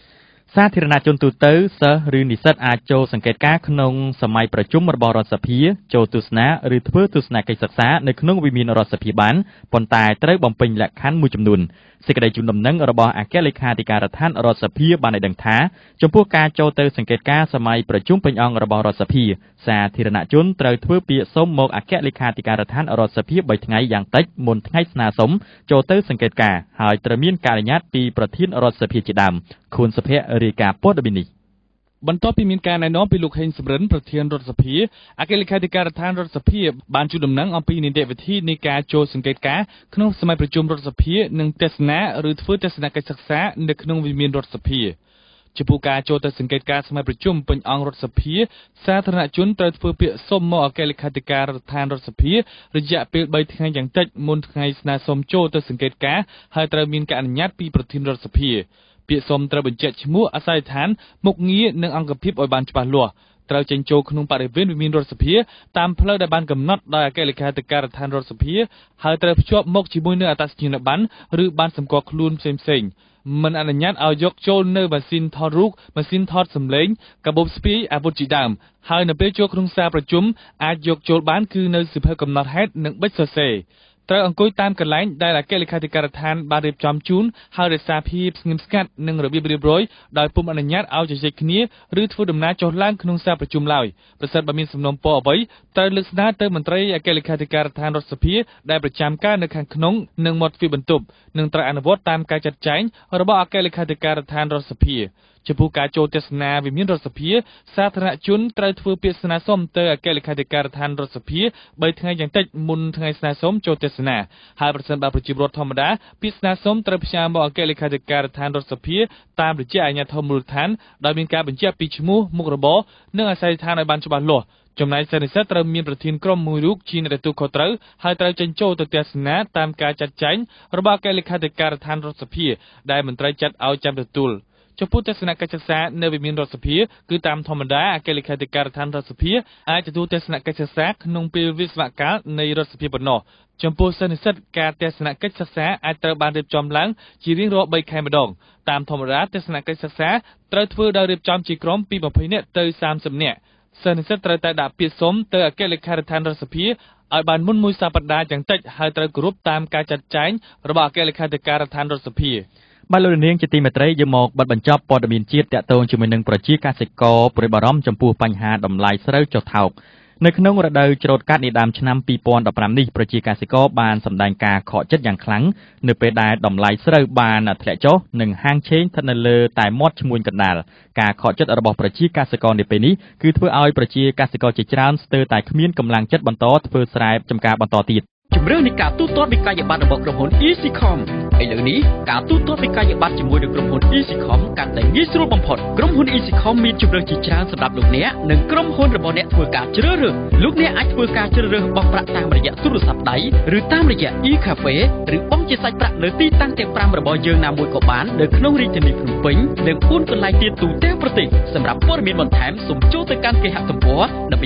សាធារណជនទូទៅសិស្សឬនិស្សិតអាចចូលសង្កេតការណ៍ក្នុងសម័យប្រជុំរបស់រដ្ឋសភាចូលទស្សនាឬធ្វើទស្សនកិច្ចសិក្សានៅក្នុងវិមានរដ្ឋសភាបានប៉ុន្តែត្រូវបំពេញលក្ខខណ្ឌមួយចំនួនសេចក្តីជូនដំណឹងរបស់អគ្គលេខាធិការដ្ឋានរដ្ឋសភាបានឲ្យដឹងថាចំពោះការចូលទៅសង្កេតការណ៍សម័យប្រជុំពេញអង្គរបស់រដ្ឋសភាសាធារណជនត្រូវធ្វើពាក្យសុំមកអគ្គលេខាធិការដ្ឋានរដ្ឋសភា3ថ្ងៃយ៉ាងតិចមុនថ្ងៃស្នើសុំចូលទៅសង្កេតការណ៍ហើយត្រូវមានការអនុញ្ញាតពីប្រធានរដ្ឋសភាជាដើមខួនសុភ័ក្ររាយការណ៍ព័ត៌មាននេះបន្ទាប់ពីមានការណែនាំពីលោកហេងសំរិនប្រធានរដ្ឋសភាអគ្គលេខាធិការដ្ឋានរដ្ឋសភាបានជួបដំណឹងអំពីនីតិវិធីនៃការចូលសង្កេតការណ៍ក្នុងសម័យប្រជុំរដ្ឋសភានិងទស្សនាឬធ្វើទស្សនកិច្ចសិក្សានៅក្នុងវិមានរដ្ឋសភាចំពោះការចូលទៅសង្កេតការណ៍សម័យប្រជុំពេញអង្គរដ្ឋសភាសាធារណជនត្រូវធ្វើពាក្យសុំមកអគ្គលេខាធិការដ្ឋានរដ្ឋសភារយៈពេល3ថ្ងៃយ៉ាងតិចមុនថ្ងៃស្នើសុំចូលទៅសង្កេតការណ៍ហើយត្រូវមានការអនុញ្ញាតពីប្រធានរដ្ឋសភាពាក្យសុំត្រូវបញ្ជាក់ឈ្មោះអាសយដ្ឋានមុខងារនិងអង្គភាពឲ្យបានច្បាស់លាស់ត្រូវចេញចូលក្នុងបរិវេណវិមានរដ្ឋសភាតាមផ្លូវដែលបានកំណត់ដោយអគ្គលេខាធិការដ្ឋានរដ្ឋសភាហើយត្រូវភ្ជាប់មកជាមួយនឹងអត្តសញ្ញាណប័ណ្ណឬបានសម្គាល់ខ្លួនផ្សេងៗមិនអនុញ្ញាតឲ្យយកចូលនៅម៉ាស៊ីនថតរូបម៉ាស៊ីនថតសំឡេងកាបូបស្ពាយអាវុធជាដើមហើយនៅពេលចូលក្នុងសាលប្រជុំអាចយកចូលបានគឺនៅសៀវភៅកំណត់ហេតុនិងប៊ិចសរសេរត្រូវអង្គុយតាមកន្លែងដែលអគ្គលេខាធិការដ្ឋានបានរៀបចំជូនហើយរក្សាភាពស្ងៀមស្ងាត់និងរបៀបរៀបរយដោយពុំអនុញ្ញាតឲ្យជជែកគ្នាឬធ្វើដំណើរចុះឡើងក្នុងសាលប្រជុំឡើយប្រសិនបើមានសំណុំពរអ្វីត្រូវលើកស្នើទៅមន្ត្រីអគ្គលេខាធិការដ្ឋានរដ្ឋសភាដែលប្រចាំការនៅខាងក្នុងនិងមាត់ទ្វារបន្ទប់និងត្រូវអនុវត្តតាមការចាត់ចែងរបស់អគ្គលេខាធិការដ្ឋានរដ្ឋសភាចំពោះការចូលទស្សនាវិមានរដ្ឋសភាសាធារណជនត្រូវធ្វើពាក្យស្នើសុំទៅអគ្គលេខាធិការដ្ឋានរដ្ឋសភា3ថ្ងៃយ៉ាងតិចមុនថ្ងៃស្នើសុំចូលទស្សនាហើយប្រសិនបើប្រជាពលរដ្ឋធម្មតាពាក្យស្នើសុំត្រូវផ្ញើមកអគ្គលេខាធិការដ្ឋានរដ្ឋសភាតាមរយៈអាជ្ញាធរមូលដ្ឋានដោយមានការបញ្ជាក់ពីឈ្មោះមុខរបរនិងអាសយដ្ឋានឲ្យបានច្បាស់លាស់ចំណែកសិស្សនិស្សិតត្រូវមានប្រធានក្រុមមួយរូបជាអ្នកទទួលខុសត្រូវហើយត្រូវចេញចូលទៅទស្សនាតាមការចាត់ចែងរបស់អគ្គលេខាធិការដ្ឋានរដ្ឋសភាដែលមន្ត្រីចាត់ឲ្យចាំទទួលចំពោះទស្សនកិច្ចសិក្សានៅវិមានរដ្ឋសភាគឺតាមធម្មតាអគ្គលេខាធិការដ្ឋានរដ្ឋសភាអាចទទួលទស្សនកិច្ចសិក្សាក្នុងពេលវិស្វកាលនៃរដ្ឋសភាប៉ុណ្ណោះចំពោះសិស្សនិស្សិតការទស្សនកិច្ចសិក្សាអាចត្រូវបានរៀបចំឡើងជារៀងរាល់3ខែម្ដងតាមធម្មតាទស្សនកិច្ចសិក្សាត្រូវធ្វើដោយរៀបចំជាក្រុមពី20នាក់ទៅ30នាក់សិស្សនិស្សិតត្រូវតែដាក់ពាក្យសុំទៅអគ្គលេខារដ្ឋានរដ្ឋសភាឲ្យបានមុនមួយសប្តាហ៍យ៉ាងតិចហើយត្រូវគោរពតាមការចាត់ចែងរបស់អគ្គលេខាធិការដ្ឋានរដ្ឋសភាបាទលោកនាងជាទីមេត្រីយើងមកបិទបញ្ចប់ព័ត៌មានជាតិតាក់ទងជាមួយនឹងប្រជាកសិករព្រួយបារម្ភចំពោះបញ្ហាតម្លៃស្រូវចុះថោកនៅក្នុងរដូវច្រូតកាត់នាដើមឆ្នាំ2015នេះប្រជាកសិករបានសម្ដែងការខកចិត្តយ៉ាងខ្លាំងនៅពេលដែលតម្លៃស្រូវបានធ្លាក់ចុះនិងហាងឆេងស្ថិតនៅលើតែមាត់ឈ្មួញកណ្ដាលការខកចិត្តរបស់ប្រជាកសិករនាពេលនេះគឺធ្វើឲ្យប្រជាកសិករជាច្រើនស្ទើរតែគ្មានកម្លាំងចិត្តបន្តធ្វើស្រែចម្ការបន្តទៀតជំរឿននៃការទូទាត់វិក័យប័ត្ររបស់ក្រុមហ៊ុន EasyCom ឥឡូវនេះការទូទាត់វិក័យប័ត្រជាមួយនឹងក្រុមហ៊ុន EasyCom កាន់តែងាយស្រួលបំផុតក្រុមហ៊ុន EasyCom មានជម្រើសជាច្រើនសម្រាប់លោកអ្នកនិងក្រុមហ៊ុនរបស់អ្នកធ្វើការជ្រើសរើសលោកអ្នកអាចធ្វើការជ្រើសរើសបង់ប្រាក់តាមរយៈទូរស័ព្ទដៃឬតាមរយៈ e-cafe ឬបង់ជាសាច់ប្រាក់នៅទីតាំងទាំង5របស់យើងណាមួយក៏បាននៅក្នុងរាជធានីភ្នំពេញនិង4កន្លែងទៀតទូទាំងប្រទេសសម្រាប់ព័ត៌មានបន្ថែមសូមចូលទៅកាន់គេហទំព័រ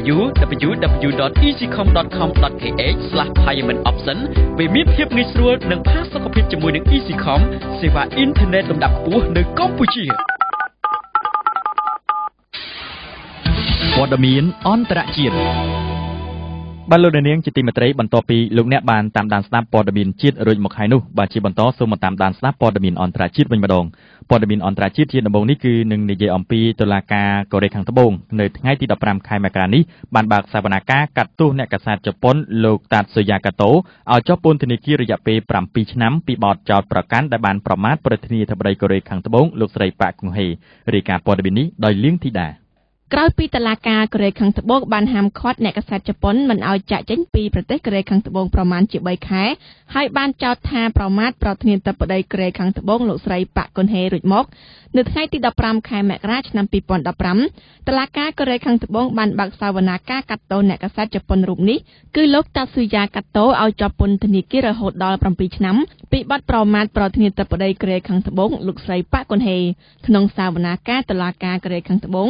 www.easycom.com.kh/payment option វាមានភាពងាយស្រួលនិងផាសុកភាពជាមួយនឹង EasyCom សេវាអ៊ីនធឺណិតលំដាប់ខ្ពស់នៅកម្ពុជាព័ត៌មានអន្តរជាតិបាទលោកនាងជាទីមេត្រីបន្ទាប់ពីលោកអ្នកបានតាមដានស្ដាប់ព័ត៌មានជាតិរួចមកហើយនោះបាទជាបន្តសូមតាមដានស្ដាប់ព័ត៌មានអន្តរជាតិវិញម្ដងព័ត៌មានអន្តរជាតិជាដំបូងនេះគឺនឹងនិយាយអំពីតុលាការកូរ៉េខាងត្បូងនៅថ្ងៃទី15ខែមករានេះបានបើកសវនាការកាត់ទោសអ្នកកាសែតជប៉ុនលោកតាតស៊ូយ៉ាកាតូឲ្យជាប់ពន្ធនាគាររយៈពេល7ឆ្នាំពីបទចោទប្រកាន់ដែលបានប្រមាថប្រធានាធិបតីកូរ៉េខាងត្បូងលោកស្រីប៉ាក់កុងហេរាយការណ៍ព័ត៌មាននេះដោយលៀងធីតាក្រោយពីតុលាការកូរ៉េខាងត្បូងបានហាមឃាត់អ្នកកាសែតជប៉ុនមិនឲ្យចាក់ចេញពីប្រទេសកូរ៉េខាងត្បូងប្រមាណជា3ខែហើយបានចោទថាប្រមាថប្រធានាធិបតីកូរ៉េខាងត្បូងលោកស្រីប៉ាក់កុនហេរួចមកនៅថ្ងៃទី15ខែមករាឆ្នាំ2015តុលាការកូរ៉េខាងត្បូងបានបើកសវនាការកាត់ទោសអ្នកកាសែតជប៉ុនរូបនេះគឺលោកតាស៊ូយ៉ាកាតូឲ្យជាប់ពន្ធនាគាររហូតដល់7ឆ្នាំពីបទប្រមាថប្រធានាធិបតីកូរ៉េខាងត្បូងលោកស្រីប៉ាក់កុនហេក្នុងសវនាការតុលាការកូរ៉េខាងត្បូង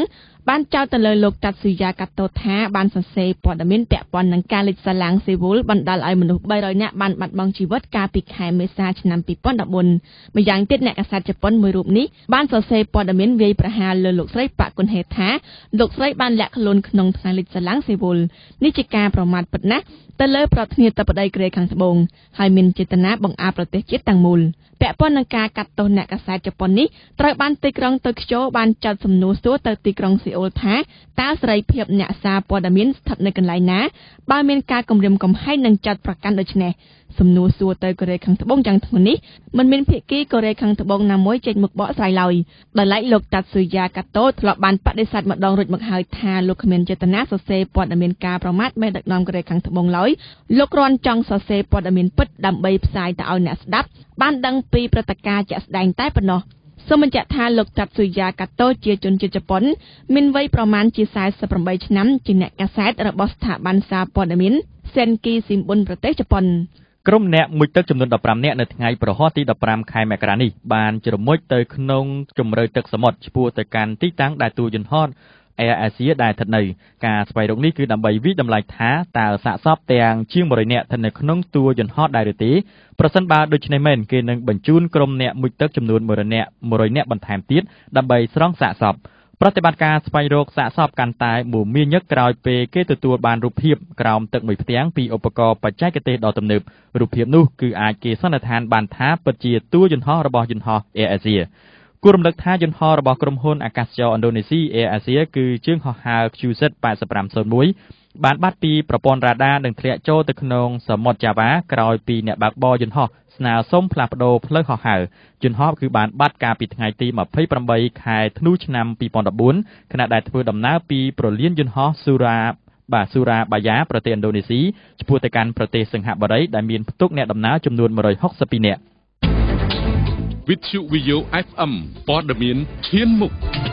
បានចោទទៅលើលោកតាត់ស៊ូយ៉ាកាតូថាបានសរសេរព័ត៌មានពាក់ព័ន្ធនឹងការលេចសាឡាងសេវូលបណ្ដាលឲ្យមនុស្ស300នាក់បានបាត់បង់ជីវិតកាលពីខែមេសាឆ្នាំ2014 ម្យ៉ាងទៀតអ្នកកាសែតជប៉ុនមួយរូបនេះបានសរសេរព័ត៌មានវាយប្រហារលើលោកស្រីប៉ាក់គុនហេថាលោកស្រីបានលាក់ខ្លួនក្នុងថ្ងៃលេចសាឡាងសេវូលនេះជាការប្រមាថពិតណាស់ទៅលើប្រធានាធិបតីកូរ៉េខាងត្បូងហើយមានចេតនាបង្អាប្រទេសជាតិទាំងមូលពាក់ព័ន្ធនឹងការកាត់ទោសអ្នកកាសែតជប៉ុននេះត្រូវបានទីក្រុងតូក្យូបានចាត់សំណួរសួរទៅទីក្រុងសេអ៊ូលថាតើសេរីភាពអ្នកសារព័ត៌មានស្ថិតនៅកន្លែងណាបើមានការគំរាមកំហែងនិងចាត់ប្រកាន់ដូចនេះសំណួរសួរទៅកូរ៉េខាងត្បូងយ៉ាងធ្ងន់នេះមិនមានភាគីកូរ៉េខាងត្បូងណាមួយចេញមុខបកស្រាយឡើយដោយឡែកលោកតាត់ស៊ូយ៉ាកាតូធ្លាប់បានបដិសេធម្ដងរួចមកហើយថាលោកគ្មានចេតនាសរសេរព័ត៌មានការប្រមាថមេដឹកនាំកូរ៉េខាងត្បូងឡើយលោកគ្រាន់ចង់សរសេរព័ត៌មានពិតដើម្បីផ្សាយទៅឲ្យអ្នកស្ដាប់បានដឹងពីព្រឹត្តិការណ៍ជាក់ស្ដែងតែប៉ុណ្ណោះសូមបញ្ជាក់ថាលោកតាត់ស៊ូយ៉ាកាតូជាជនជាតិជប៉ុនមានវ័យប្រមាណជា48ឆ្នាំជាអ្នកកាសែតរបស់ស្ថាប័នសារព័ត៌មានសេនគីស៊ីមប៊ុនប្រទេសជប៉ុនក្រុមអ្នកមុជទឹកចំនួន15នាក់នៅថ្ងៃប្រហ័សទី15ខែមករានេះបានជ្រមុជទៅក្នុងជម្រៅទឹកសមុទ្រឆ្ពោះទៅកាន់ទីតាំងដែលទូយន្តហោះ Air Asia ដែលស្ថិតនៅការស្វែងរកនេះគឺដើម្បីវិតម្លៃថាតើសាកសពទាំងជាង100នាក់ស្ថិតនៅក្នុងទូយន្តហោះដែរឬទេប្រសិនបើដូច្នេះមែនគេនឹងបញ្ជូនក្រុមអ្នកមុជទឹកចំនួន100នាក់បន្ថែមទៀតដើម្បីស្រង់សាកសពប្រតិបត្តិការស្វែងរកសាកសពកាន់តែមមាញឹកក្រោយពេលគេទទួលបានរូបភាពក្រោមទឹកមួយផ្ទាំងពីឧបករណ៍បច្ចេកទេសដ៏ទំនើបរូបភាពនោះគឺអាចគេសន្និដ្ឋានបានថាពិតជាទូយន្តហោះរបស់យន្តហោះ Air Asia គួររំលឹកថាយន្តហោះរបស់ក្រុមហ៊ុនអាកាសចរឥណ្ឌូនេស៊ី Air Asia គឺជើងហោះហើរ QZ8501 បានបាត់ពីប្រព័ន្ធរ៉ាដានិងធ្លាក់ចូលទៅក្នុងសមុទ្រ Java ក្រោយពីអ្នកបើកបរយន្តហោះស្នើសុំផ្លាស់ប្តូរផ្លូវហោះហើរយន្តហោះគឺបានបាត់កាលពីថ្ងៃទី28ខែធ្នូឆ្នាំ2014ខណៈដែលធ្វើដំណើរពីប្រលានយន្តហោះស៊ូរ៉ាបាយ៉ាប្រទេសឥណ្ឌូនេស៊ីឆ្ពោះទៅកាន់ប្រទេសសិង្ហបុរីដែលមានផ្ទុកអ្នកដំណើរចំនួន162នាក់វិទ្យុវីយ៉ូ FM ព័ត៌មានឈានមុខ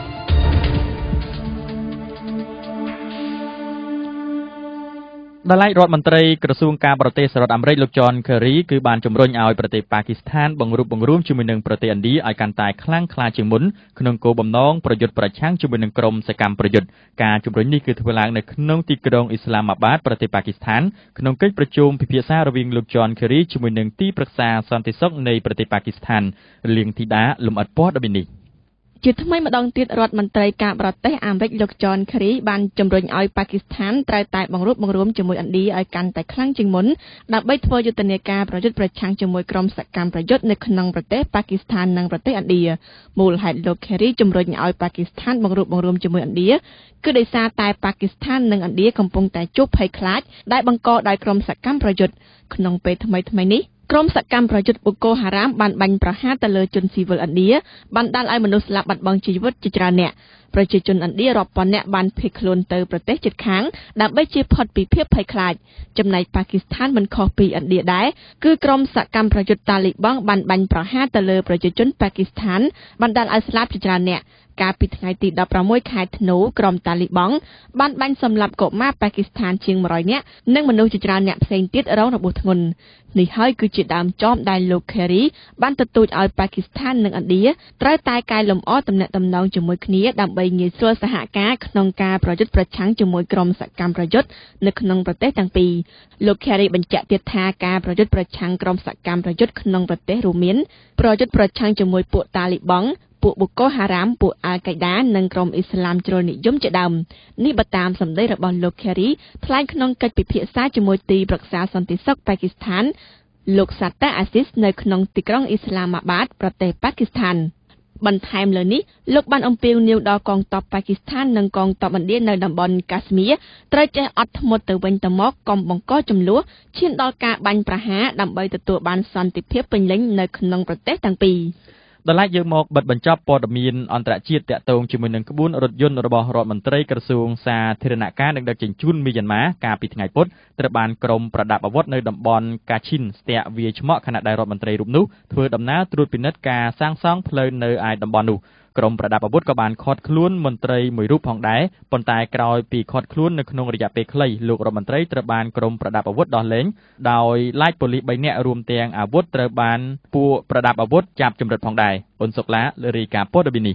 ដល់ឡែករដ្ឋមន្ត្រីក្រសួងការបរទេសសហរដ្ឋអាមេរិកលោក John Kerry គឺបានជំរុញឲ្យប្រទេសប៉ាគីស្ថានបង្រួបបង្រួមជាមួយនឹងប្រទេសឥណ្ឌាឲ្យកាន់តែខ្លាំងក្លាជាងមុនក្នុងគោលបំណងប្រយុទ្ធប្រឆាំងជាមួយនឹងក្រុមសកម្មប្រយុទ្ធការជំរុញនេះគឺធ្វើឡើងនៅក្នុងទីក្រុងអ៊ីស្លាមាបាតប្រទេសប៉ាគីស្ថានក្នុងកិច្ចប្រជុំពិភាក្សារវាងលោក John Kerry ជាមួយនឹងទីប្រឹក្សាសន្តិសុខនៃប្រទេសប៉ាគីស្ថានលៀងធីតាលំអិតព័ត៌មាននេះជាថ្មីម្ដងទៀតរដ្ឋមន្ត្រីការបរទេសអាមេរិកលោក John Kerry បានជំរុញឲ្យប៉ាគីស្ថានត្រូវតែបង្រួបបង្រួមជាមួយឥណ្ឌាឲ្យកាន់តែខ្លាំងជាងមុនដើម្បីធ្វើយុទ្ធនាការប្រយុទ្ធប្រឆាំងជាមួយក្រុមសកម្មប្រយុទ្ធនៅក្នុងប្រទេសប៉ាគីស្ថាននិងប្រទេសឥណ្ឌាមូលហេតុលោក Kerry ជំរុញឲ្យប៉ាគីស្ថានបង្រួបបង្រួមជាមួយឥណ្ឌាគឺដោយសារតែប៉ាគីស្ថាននិងឥណ្ឌាកំពុងតែជួបភ័យខ្លាចដែលបង្កដោយក្រុមសកម្មប្រយុទ្ធក្នុងពេលថ្មីនេះក្រុមសកម្មប្រយុទ្ធបូកូហារ៉ាមបានបាញ់ប្រហារទៅលើជនស៊ីវិលឥណ្ឌាបានដាល់ឲ្យមនុស្សស្លាប់បាត់បង់ជីវិតជាច្រើនអ្នកប្រជាជនឥណ្ឌារាប់ពាន់នាក់បានភៀសខ្លួនទៅប្រទេសជិតខាងដើម្បីជៀសផុតពីភាពភ័យខ្លាចចំណែកប៉ាគីស្ថានមិនខុសពីឥណ្ឌាដែរគឺក្រុមសកម្មប្រយុទ្ធតាលីបង់បានបាញ់ប្រហារទៅលើប្រជាជនប៉ាគីស្ថានបានដាល់ឲ្យស្លាប់ជាច្រើនអ្នកកាលពីថ្ងៃទី16ខែធ្នូក្រុមតាលីបង់បានបាញ់សម្លាប់កុមារប៉ាគីស្ថានជាង100នាក់និងមនុស្សជាច្រើនអ្នកផ្សេងទៀតរងរបួសធ្ងន់នេះហើយគឺជាដើមចមដែលលោក Kerry បានទទូចឲ្យប៉ាគីស្ថាននិងឥណ្ឌាត្រូវតែកែលម្អទំនាក់ទំនងជាមួយគ្នាដើម្បីងាយស្រួលសហការក្នុងការប្រយុទ្ធប្រឆាំងជាមួយក្រុមសកម្មប្រយុទ្ធនៅក្នុងប្រទេសទាំងពីរលោក Kerry បញ្ជាក់ទៀតថាការប្រយុទ្ធប្រឆាំងក្រុមសកម្មប្រយុទ្ធក្នុងប្រទេសរួមមានប្រយុទ្ធប្រឆាំងជាមួយពួកតាលីបង់ពួកបូកូហារ៉ាមពួកអាល់កៃដានិងក្រុមអ៊ីស្លាមជ្រុលនិយមជាដើមនេះបើតាមសម្ដីរបស់លោក Kerry ថ្លែងក្នុងកិច្ចពិភាក្សាជាមួយទីប្រឹក្សាសន្តិសុខប៉ាគីស្ថានលោកសាតាអាស៊ីសនៅក្នុងទីក្រុងអ៊ីស្លាមាបាតប្រទេសប៉ាគីស្ថានបន្ថែមលើនេះលោកបានអំពាវនាវដល់កងទ័ពប៉ាគីស្ថាននិងកងទ័ពឥណ្ឌានៅតំបន់កាស្មៀរត្រូវចេះអត់ធ្មត់ទៅវិញទៅមកកុំបង្កជម្លោះឈានដល់ការបាញ់ប្រហារដើម្បីទទួលបានសន្តិភាពពេញលេញនៅក្នុងប្រទេសទាំងពីរដល់ឡែកយើងមកបិទបញ្ចប់ព័ត៌មានអន្តរជាតិតាក់ទងជាមួយនឹងក្បួនរថយន្តរបស់រដ្ឋមន្ត្រីក្រសួងសាធារណការនិងដឹកជញ្ជូនមីយ៉ាន់ម៉ាកាលពីថ្ងៃពុធត្រូវបានក្រុមប្រដាប់អាវុធនៅតំបន់កាឈិនស្ទាក់វាយឆ្មក់ខណៈដែលរដ្ឋមន្ត្រីរូបនោះធ្វើដំណើរត្រួតពិនិត្យការសាងសង់ផ្លូវនៅឯតំបន់នោះក្រុមប្រដាប់អាវុធក៏បានឃាត់ខ្លួនមន្ត្រីមួយរូបផងដែរប៉ុន្តែក្រោយពីឃាត់ខ្លួននៅក្នុងរយៈពេលខ្លីលោករដ្ឋមន្ត្រីត្រូវបានក្រុមប្រដាប់អាវុធដោះលែងដោយឡែកប៉ូលីស3នាក់រួមទាំងអាវុធត្រូវបានពួកប្រដាប់អាវុធចាប់ជំរិតផងដែរអ៊ុនសុកឡារាយការណ៍ព័ត៌មាននេះ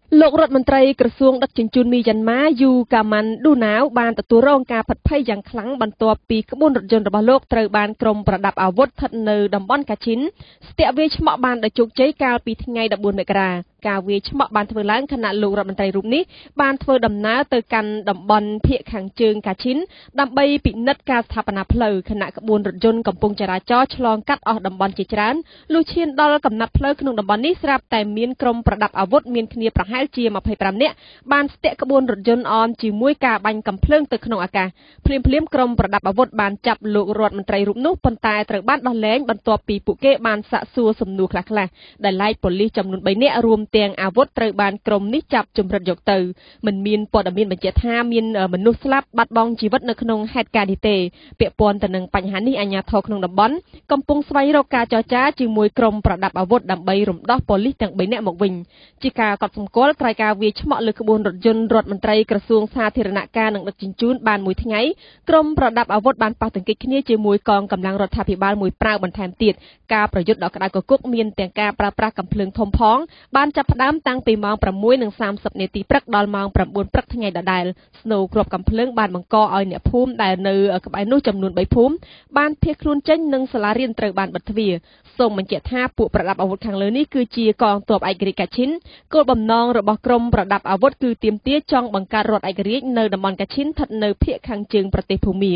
លោករដ្ឋមន្ត្រីក្រសួងដឹកជញ្ជូនមីយ៉ាន់ម៉ាយូកាម៉ាន់ឌូណាវបានទទួលរងការផិតភ័យយ៉ាងខ្លាំងបន្ទាប់ពីក្បួនរថយន្តរបស់លោកត្រូវបានក្រុមប្រដាប់អាវុធស្ថិតនៅតំបន់កាឈិនស្ទាក់វាយឆ្មក់បានដោយជោគជ័យកាលពីថ្ងៃ14មករាការវាយឆ្មក់បានធ្វើឡើងខណៈលោករដ្ឋមន្ត្រីរូបនេះបានធ្វើដំណើរទៅកាន់តំបន់ភាគខាងជើងកាឈិនដើម្បីពិនិត្យការស្ថាបនាផ្លូវខណៈក្បួនរថយន្តកំពុងចរាចរឆ្លងកាត់អស់តំបន់ជាច្រើនលុះឈានដល់កំណាត់ផ្លូវក្នុងតំបន់នេះស្រាប់តែមានក្រុមប្រដាប់អាវុធមានគ្នាប្រហែលជា25នាក់បានស្ទាក់ក្បួនរថយន្តអមជាមួយការបាញ់កាំភ្លើងទៅក្នុងអាកាសភ្លាមក្រុមប្រដាប់អាវុធបានចាប់លោករដ្ឋមន្ត្រីរូបនោះប៉ុន្តែត្រូវបានដោះលែងបន្ទាប់ពីពួកគេបានសាកសួរសំណួរខ្លះៗដែលឡែកប៉ូលីសចំនួន3នាក់រួមទាំងអាវុធត្រូវបានក្រុមនេះចាប់ជំរិតយកទៅមិនមានព័ត៌មានបញ្ជាក់ថាមានមនុស្សស្លាប់បាត់បង់ជីវិតនៅក្នុងហេតុការណ៍នេះទេពាក់ព័ន្ធទៅនឹងបញ្ហានេះអាជ្ញាធរក្នុងតំបន់កំពុងស្វែងរកការចរចាជាមួយក្រុមប្រដាប់អាវុធដើម្បីរំដោះប៉ូលីសទាំង3នាក់មកវិញជាការកត់សម្គាល់ក្រោយការវាយឆ្មក់លើក្បួនរថយន្តរដ្ឋមន្ត្រីក្រសួងសាធារណការនិងដឹកជញ្ជូនបានមួយថ្ងៃក្រុមប្រដាប់អាវុធបានប៉ះទង្គិចគ្នាជាមួយកងកម្លាំងរដ្ឋាភិបាលមួយប្រាវបន្ថែមទៀតការប្រយុទ្ធដ៏ក្តៅគគុកមានទាំងការប្រើប្រាស់កាំភ្លើងធំផងបានចាប់ផ្ដើមតាំងពីម៉ោង 6:30 នាទីព្រឹកដល់ម៉ោង 9 ព្រឹកថ្ងៃដដែលស្នូរគ្រាប់កាំភ្លើងបានបង្កឲ្យអ្នកភូមិដែលនៅក្បែរនោះចំនួន3ភូមិបានភៀសខ្លួនចេញនិងសាលារៀនត្រូវបានបិទទ្វារសូមបញ្ជាក់ថាពួកប្រដាប់អាវុធខាងលើនេះគឺជាកងទ័ពឯករាជ្យកាឈិនគោលបំណងរបស់ក្រុមប្រដាប់អាវុធគឺទាមទារចង់បង្កើតរដ្ឋឯករាជ្យនៅតំបន់កាឈិនស្ថិតនៅភាគខាងជើងប្រទេសភូមា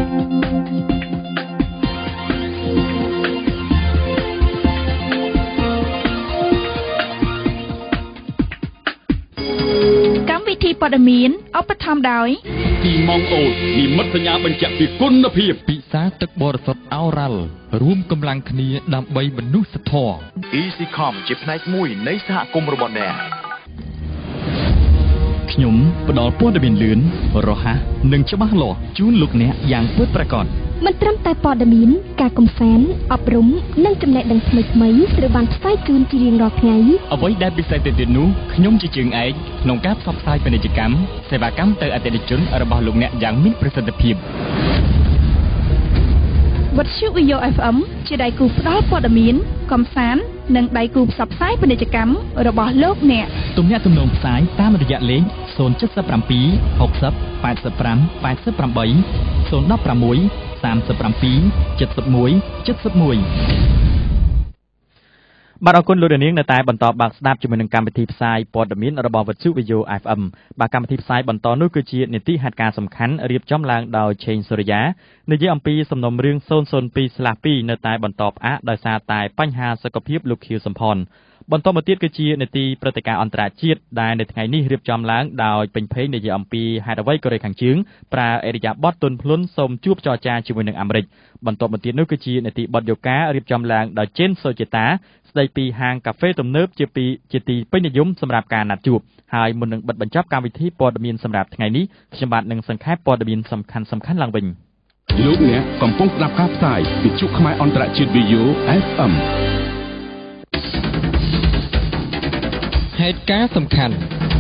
កម្មវិធីព័ត៌មានឧបត្ថម្ភដោយទីម៉ងអូតនិមិត្តសញ្ញាបញ្ជាក់ពីគុណភាពពិសាទឹកបរិសុទ្ធអូរ៉ាល់រួមកម្លាំងគ្នាដើម្បីមនុស្សធម៌ EasyCom ជាផ្នែកមួយនៃសហគមន៍របស់អ្នកខ្ញុំផ្ដល់ព័ត៌មានលឿនរហ័សនិងច្បាស់លាស់ជូនលោកអ្នកយ៉ាងពិតប្រាកដមិនត្រឹមតែព័ត៌មានការកំសាន្តអប់រំនិងចំណេះដឹងថ្មីត្រូវបានផ្សាយជូនជារៀងរាល់ថ្ងៃអ្វីដែលពិសេសទៅទៀតនោះខ្ញុំជាជើងឯកក្នុងការផ្សព្វផ្សាយពាណិជ្ជកម្មសេវាកម្មទៅអតិថិជនរបស់លោកអ្នកយ៉ាងមានប្រសិទ្ធភាពវិទ្យុ VO FM ជាដៃគូផ្ដល់ព័ត៌មានកំសាន្តនិងដៃគូផ្សព្វផ្សាយពាណិជ្ជកម្មរបស់លោកអ្នកទំនាក់ទំនងផ្សាយតាមរយៈលេខ077 60 85 88 016 37 71 71បាទអរគុណលោកនាងនៅតែបន្តបើកស្ដាប់ជាមួយនឹងកម្មវិធីផ្សាយព័ត៌មានរបស់វិទ្យុ VO FM បាទកម្មវិធីផ្សាយបន្តនោះគឺជានីតិហេតុការណ៍សំខាន់រៀបចំឡើងដោយឆេងសូរិយានិយាយអំពីសំណុំរឿង002/2នៅតែបន្តផ្អាកដោយសារតែបញ្ហាសុខភាពលោកខៀវសំផនបន្តមកទៀតគឺជានីតិព្រឹត្តិការណ៍អន្តរជាតិដែលនៅថ្ងៃនេះរៀបចំឡើងដោយពេញភេងនិយាយអំពីហេតុអ្វីកូរ៉េខាងជើងប្រើអេរិយាប័ត្រទន់ភ្លន់សូមជួបចរចាជាមួយនឹងអាមេរិកបន្តមកទៀតនោះគឺជានីតិបទយោការរៀបចំឡើងដោយជេនសូជេតាស្ដីពីហាងកាហ្វេទំនើបជាទីពេញនិយមសម្រាប់ការណាត់ជួបហើយមុននឹងបិទបញ្ចប់កម្មវិធីព័ត៌មានសម្រាប់ថ្ងៃនេះខ្ញុំបាទនឹងសង្ខេបព័ត៌មានសំខាន់ឡើងវិញលោកអ្នកកំពុងស្ដាប់ការផ្សាយវិទ្យុខ្មែរអន្តរជាតិ VO FM ហេតុការណ៍សំខាន់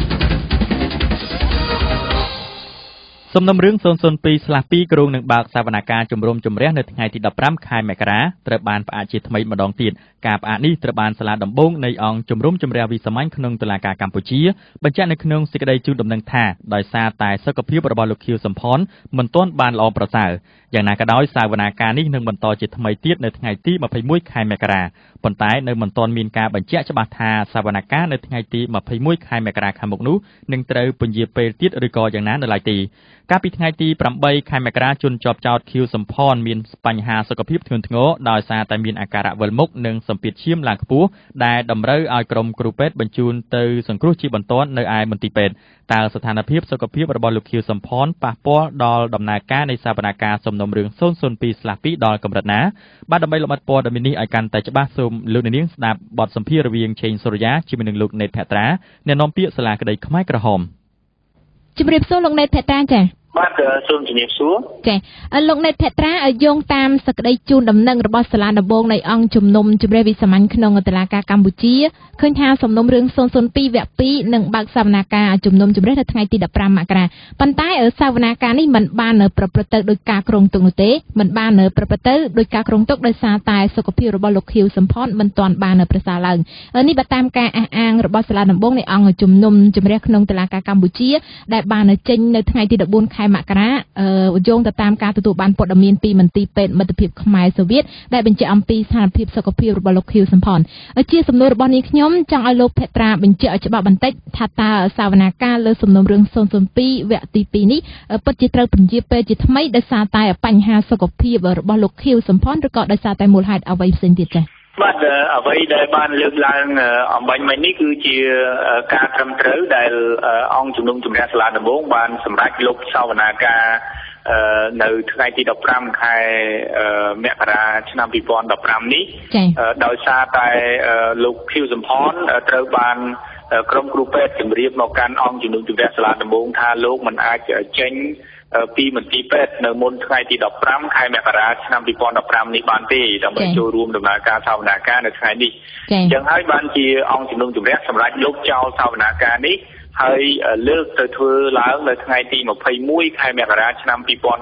សំណុំរឿង002/2គ្រោងនឹងបើកសវនកម្មជំរុំជម្រះនៅថ្ងៃទី15ខែមករាត្រូវបានផ្អាកជាថ្មីម្ដងទៀតការផ្អាកនេះត្រូវបានសាលាដំបងនៃអង្គជំរុំជម្រះវិសាមញ្ញក្នុងតុលាការកម្ពុជាបញ្ជាក់នៅក្នុងសេចក្តីជូនដំណឹងថាដោយសារតែសុខភាពរបស់លោកខៀវសំផនមិនទាន់បានល្អប្រសើរយ៉ាងណាក៏ដោយសវនកម្មនេះនឹងបន្តជាថ្មីទៀតនៅថ្ងៃទី21ខែមករាប៉ុន្តែនៅមិនទាន់មានការបញ្ជាក់ច្បាស់ថាសវនកម្មនៅថ្ងៃទី21ខែមករាខាងមុខនោះនឹងត្រូវពន្យាពេលទៀតឬក៏យ៉ាងណានៅឡើយទេកាលពីថ្ងៃទី8ខែមករាជនជាប់ចោទខៀវសំផនមានបញ្ហាសុខភាពធ្ងន់ធ្ងរដោយសារតែមានអាការៈវិលមុខនិងសម្ពាធឈាមឡើងខ្ពស់ដែលតម្រូវឲ្យក្រុមគ្រូពេទ្យបញ្ជូនទៅសង្គ្រោះជាបន្ទាន់នៅឯមន្ទីរពេទ្យតើស្ថានភាពសុខភាពរបស់លោកខៀវសំផនប៉ះពាល់ដល់ដំណើរការនៃសវនកម្មសំណុំរឿង002/2ដល់កម្រិតណាបាទដើម្បីលម្អិតព័ត៌មាននេះឲ្យកាន់តែច្បាស់សូមលោកនាងស្ដាប់បទសម្ភាសន៍រវាងឆេងសូរិយាជាមួយនឹងលោកណេតភត្រាអ្នកនាំពាក្យសាលាក្តីខ្មែរក្រហមជម្រាបសួរលោកណេតភត្រាចាបាទសូមជំរាបសួរចាលោកណេតភត្រាយោងតាមសក្តីជូនដំណឹងរបស់សាលាដំបងនៃអង្គជំនុំជម្រះវិសាមញ្ញក្នុងតុលាការកម្ពុជាឃើញថាសំណុំរឿង002វគ្គ2នឹងបើកសវនាការជំនុំជម្រះនៅថ្ងៃទី15មករាប៉ុន្តែសវនាការនេះមិនបានប្រព្រឹត្តទៅដោយការគ្រោងទុកនោះទេមិនបានប្រព្រឹត្តទៅដោយការគ្រោងទុកដោយសារតែសុខភាពរបស់លោកខៀវសំផនមិនទាន់បានប្រសើរឡើងនេះបើតាមការអះអាងរបស់សាលាដំបងនៃអង្គជំនុំជម្រះក្នុងតុលាការកម្ពុជាដែលបានចេញនៅថ្ងៃទី14ខែមករាយោងទៅតាមការទទួលបានព័ត៌មានពីមន្ទីរពេទ្យមិត្តភាពខ្មែរសូវៀតដែលបញ្ជាក់អំពីស្ថានភាពសុខភាពរបស់លោកខៀវសំផនជាសំណួររបស់នាងខ្ញុំចង់ឲ្យលោកភត្រាបញ្ជាក់ឲ្យច្បាស់បន្តិចថាតើសវនាការលើសំណុំរឿង002វគ្គទី2នេះពិតជាត្រូវពន្យាពេលជាថ្មីដោយសារតែបញ្ហាសុខភាពរបស់លោកខៀវសំផនឬក៏ដោយសារតែមូលហេតុអ្វីផ្សេងទៀតចា៎បាទអ្វីដែលបានលើកឡើងអំបញ្ញមិញនេះគឺជាការត្រឹមត្រូវដែលអង្គជំនុំជម្រះសាលាដំបងបានសម្រេចលុបសវនាការនៅថ្ងៃទី15ខែមករាឆ្នាំ2015នេះដោយសារតែលោកខៀវសំផនត្រូវបានក្រុមគ្រូពេទ្យជម្រាបមកកាន់អង្គជំនុំជម្រះសាលាដំបងថាលោកមិនអាចចេញពីមន្ទីរពេទ្យនៅមុនថ្ងៃទី15ខែមករាឆ្នាំ2015នេះបានទេដើម្បីចូលរួមដំណើរការសវនាការនៅថ្ងៃនេះអញ្ចឹងហើយបានជាអង្គជំនុំជម្រះសម្រាប់លុបចោលសវនាការនេះហើយលើកទៅធ្វើឡើងនៅថ្ងៃទី21ខែមករាឆ្នាំ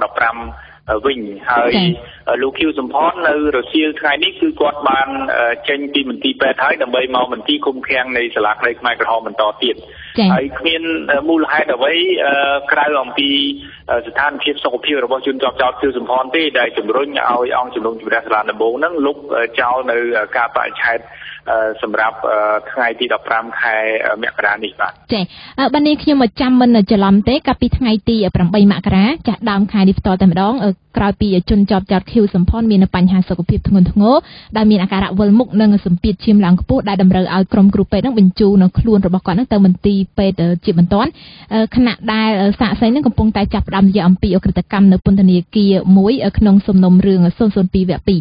2015វិញហើយលោកខៀវសំផននៅរសៀលថ្ងៃនេះគឺគាត់បានចេញពីមន្ទីរពេទ្យហើយដើម្បីមកមន្ទីរឃុំឃាំងនៃសាលាក្តីខ្មែរក្រហមបន្តទៀតហើយគ្មានមូលហេតុអ្វីក្រៅអំពីស្ថានភាពសុខភាពរបស់ជនជាប់ចោទខៀវសំផនទេដែលជំរុញឲ្យអង្គជំនុំជម្រះសាលាដំបងហ្នឹងលុបចោលនៅការបរិច្ឆេទសម្រាប់ថ្ងៃទី15ខែមករានេះបាទចា៎បាទនេះខ្ញុំមកចាំមិនច្រឡំទេកាលពីថ្ងៃទី8មករាចាស់ដើមខែនេះផ្ទាល់តែម្ដងក្រោយពីជនជាប់ចោទខៀវសំផនមានបញ្ហាសុខភាពធ្ងន់ធ្ងរដែលមានអាការៈវិលមុខនិងសម្ពាធឈាមឡើងខ្ពស់ដែលតម្រូវឲ្យក្រុមគ្រូពេទ្យនឹងបញ្ជូននៅខ្លួនរបស់គាត់នឹងទៅមន្ទីរពេទ្យជាបន្ទាន់ខណៈដែលសាកសីនឹងកំពុងតែចាប់ផ្ដើមនិយាយអំពីអក្រិតកម្មនៅពន្ធនាគារមួយក្នុងសំណុំរឿង002វគ្គ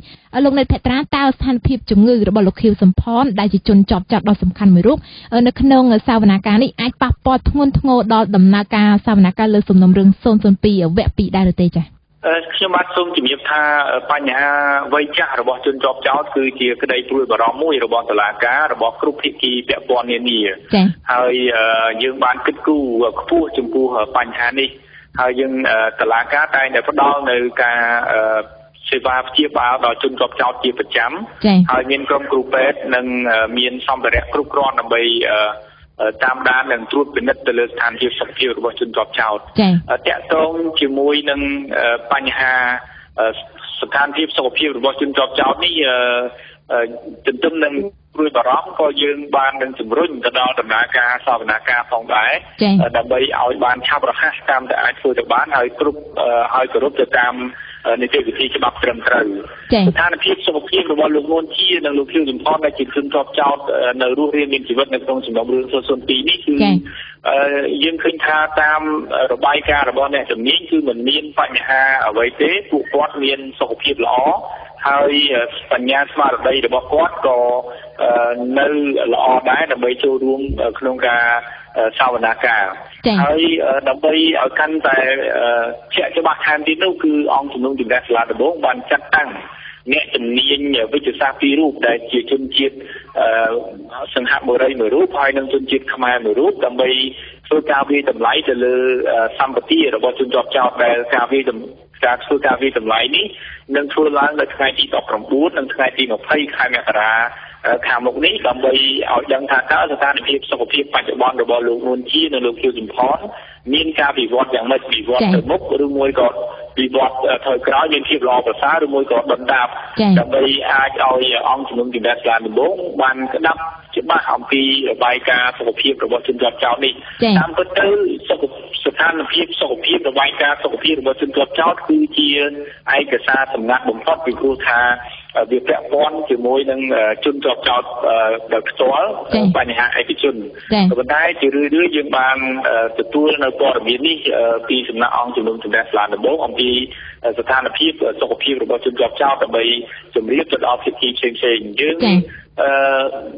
2លោកណេតភត្រាតើស្ថានភាពជំងឺរបស់លោកខៀវសំផនដែលជាជនជាប់ចោទដ៏សំខាន់មួយរូបនៅក្នុងសវនាការនេះអាចប៉ះពាល់ធ្ងន់ធ្ងរដល់ដំណើរការសវនាការលើសំណុំរឿង002វគ្គ2ដែរឬទេចា៎ខ្ញុំបាទសូមជំរាបថាបញ្ហាវ័យចាស់របស់ជនជាប់ចោទគឺជាក្តីព្រួយបារម្ភមួយរបស់តុលាការរបស់គ្រប់ភាគីពាក់ព័ន្ធនានាហើយយើងបានគិតគូរខ្ពស់ចំពោះបញ្ហានេះហើយយើងតុលាការតែងតែផ្ដល់នៅការសេវាព្យាបាលដល់ជនជាប់ចោទជាប្រចាំហើយមានក្រុមគ្រូពេទ្យនិងមានសម្ភារៈគ្រប់គ្រាន់ដើម្បីតាមដាននិងត្រួតពិនិត្យទៅលើស្ថានភាពសុខភាពរបស់ជនជាប់ចោទតាក់ទងជាមួយនឹងបញ្ហាស្ថានភាពសុខភាពរបស់ជនជាប់ចោទនេះទន្ទឹមនឹងព្រួយបារម្ភក៏យើងបាននឹងជំរុញទៅដល់ដំណើរការសវនាការផងដែរដើម្បីឲ្យបានឆាប់រហ័សតាមតែអាចធ្វើទៅបានហើយគ្រប់ឲ្យគោរពទៅតាមនីតិវិធីច្បាប់ត្រឹមត្រូវស្ថានភាពសុខភាពរបស់លោកនួនជានិងលោកខៀវសំផនដែលជាជនជាប់ចោទនៅរស់រានមានជីវិតនៅក្នុងសំណុំរឿង002នេះគឺយើងឃើញថាតាមរបាយការណ៍របស់អ្នកជំនាញគឺមិនមានបញ្ហាអ្វីទេពួកគាត់មានសុខភាពល្អហើយបញ្ញាស្មារតីរបស់គាត់ក៏នៅល្អដែរដើម្បីចូលរួមក្នុងការសវនាការហើយដើម្បីឲ្យកាន់តែជាក់ច្បាស់ថែមទៀតនោះគឺអង្គជំនុំជម្រះសាលាដំបងបានចាត់តាំងអ្នកជំនាញវិទ្យាសាស្ត្រពីររូបដែលជាជនជាតិសង្ហបុរីមួយរូបហើយនិងជនជាតិខ្មែរមួយរូបដើម្បីធ្វើការវិតម្លៃទៅលើសម្បត្តិរបស់ជនជាប់ចោទដែលការធ្វើការវិតម្លៃនេះនឹងធ្វើឡើងនៅថ្ងៃទី19និងថ្ងៃទី20ខែមករាខាងមុខនេះដើម្បីឲ្យដឹងថាតើស្ថានភាពសុខភាពបច្ចុប្បន្នរបស់លោកនួនជានិងលោកខៀវសំផនមានការវិវត្តយ៉ាងម៉េចវិវត្តទៅមុខឬមួយក៏វិវត្តថយក្រោយមានភាពល្អប្រសើរឬមួយក៏ដុនដាបដើម្បីអាចឲ្យអង្គជំនុំជម្រះសាលាដំបងបានក្តាប់ច្បាស់អំពីរបាយការណ៍សុខភាពរបស់ជនជាប់ចោទនេះតាមពិតទៅស្ថានភាពសុខភាពរបាយការណ៍សុខភាពរបស់ជនជាប់ចោទគឺជាឯកសារសម្ងាត់បំផុតពីព្រោះថាវាពាក់ព័ន្ធជាមួយនឹងជនជាប់ចោទដោយផ្ទាល់បញ្ហាឯកជនប៉ុន្តែជារឿយៗយើងបានទទួលនៅព័ត៌មាននេះពីសំណាក់អង្គជំនុំជម្រះសាលាដំបងអំពីស្ថានភាពសុខភាពរបស់ជនជាប់ចោទដើម្បីជម្រាបទៅដល់ភាគីផ្សេងៗយើង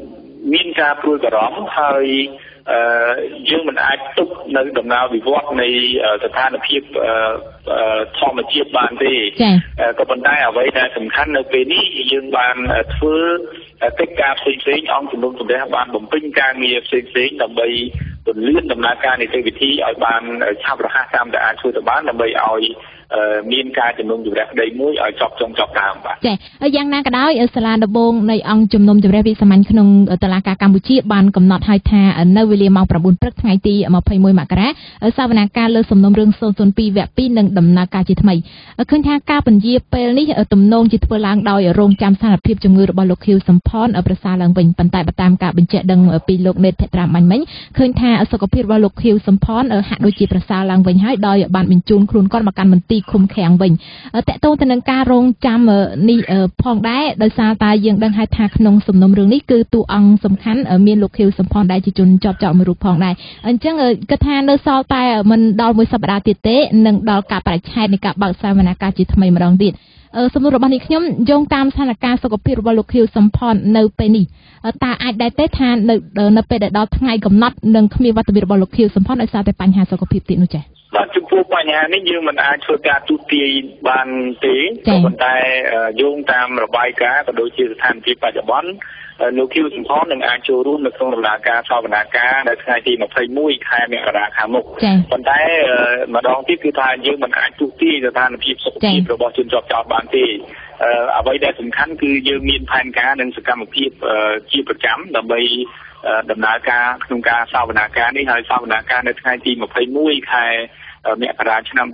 មានការព្រួយបារម្ភហើយយើងមិនអាចទុកនៅដំណើរវិវត្តនៃស្ថានភាពធម្មជាតិបានទេក៏ប៉ុន្តែអ្វីដែលសំខាន់នៅពេលនេះយើងបានធ្វើកិច្ចការផ្សេងៗអង្គជំនុំជម្រះបានបំពេញការងារផ្សេងៗដើម្បីពន្លឿនដំណើរការនីតិវិធីឲ្យបានឆាប់រហ័សតាមដែលអាចធ្វើទៅបានដើម្បីឲ្យមានការជំនុំជម្រះក្តីមួយឲ្យចប់ចុងចប់ដើមបាទចា៎យ៉ាងណាក៏ដោយសាលាដំបងនៃអង្គជំនុំជម្រះវិសាមញ្ញក្នុងតុលាការកម្ពុជាបានកំណត់ឲ្យថានៅវេលាម៉ោង 9 ព្រឹកថ្ងៃទី21 មករាសវនកម្មលើសំណុំរឿង002 វគ្គ 2 នឹងដំណើរការជាថ្មីឃើញថាការពន្យាពេលនេះទំនងជាធ្វើឡើងដោយរងចាំស្ថានភាពជំងឺរបស់លោកខៀវសំផនប្រសើរឡើងវិញប៉ុន្តែបើតាមការបញ្ជាក់ដឹងពីលោកណេតភក្ត្រាមាញ់មិញឃើញថាសុខភាពរបស់លោកខៀវសំផនហាក់ដូចជាប្រសើរឡើងវិញហើយដោយបានបញ្ជូនខ្លួនគាត់មកកាន់មន្ទីរឃុំឃាំងវិញតកតងទៅនឹងការរងចាំនេះផងដែរដោយសារតែយើងដឹងហើយថាក្នុងសំណុំរឿងនេះគឺតួអង្គសំខាន់មានលោកខៀវសំផនដែលជាជនជាប់ចោទមួយរូបផងដែរអញ្ចឹងគិតថានៅសល់តែមិនដល់មួយសប្តាហ៍ទៀតទេនឹងដល់ការបរិច្ឆេទនៃការបើកសវនកម្មជាថ្មីម្ដងទៀតសំណួររបស់នេះខ្ញុំយោងតាមស្ថានភាពសុខភាពរបស់លោកខៀវសំផននៅពេលនេះតើអាចដែរទេថានៅពេលដែលដល់ថ្ងៃកំណត់នឹងគ្មានវត្តមានរបស់លោកខៀវសំផនដោយសារតែបញ្ហាសុខភាពទៀតនោះចា៎បាទចំពោះបញ្ហានេះយើងមិនអាចធ្វើការទូទាយបានទេក៏ប៉ុន្តែយោងតាមរបាយការណ៍ក៏ដូចជាស្ថានភាពបច្ចុប្បន្នលោកខៀវសំផននឹងអាចចូលរួមនៅក្នុងដំណើរការសវនកម្មនៅថ្ងៃទី21 ខែមករាខាងមុខប៉ុន្តែម្ដងទៀតគឺថាយើងមិនអាចទូទាយស្ថានភាពសុខភាពរបស់ជនជាប់ចោទបានទេអ្វីដែលសំខាន់គឺយើងមានផែនការនិងសកម្មភាពជាប្រចាំដើម្បីដំណើរការក្នុងការសវនកម្មនេះហើយសវនកម្មនៅថ្ងៃទី21 ខែមករាឆ្នាំ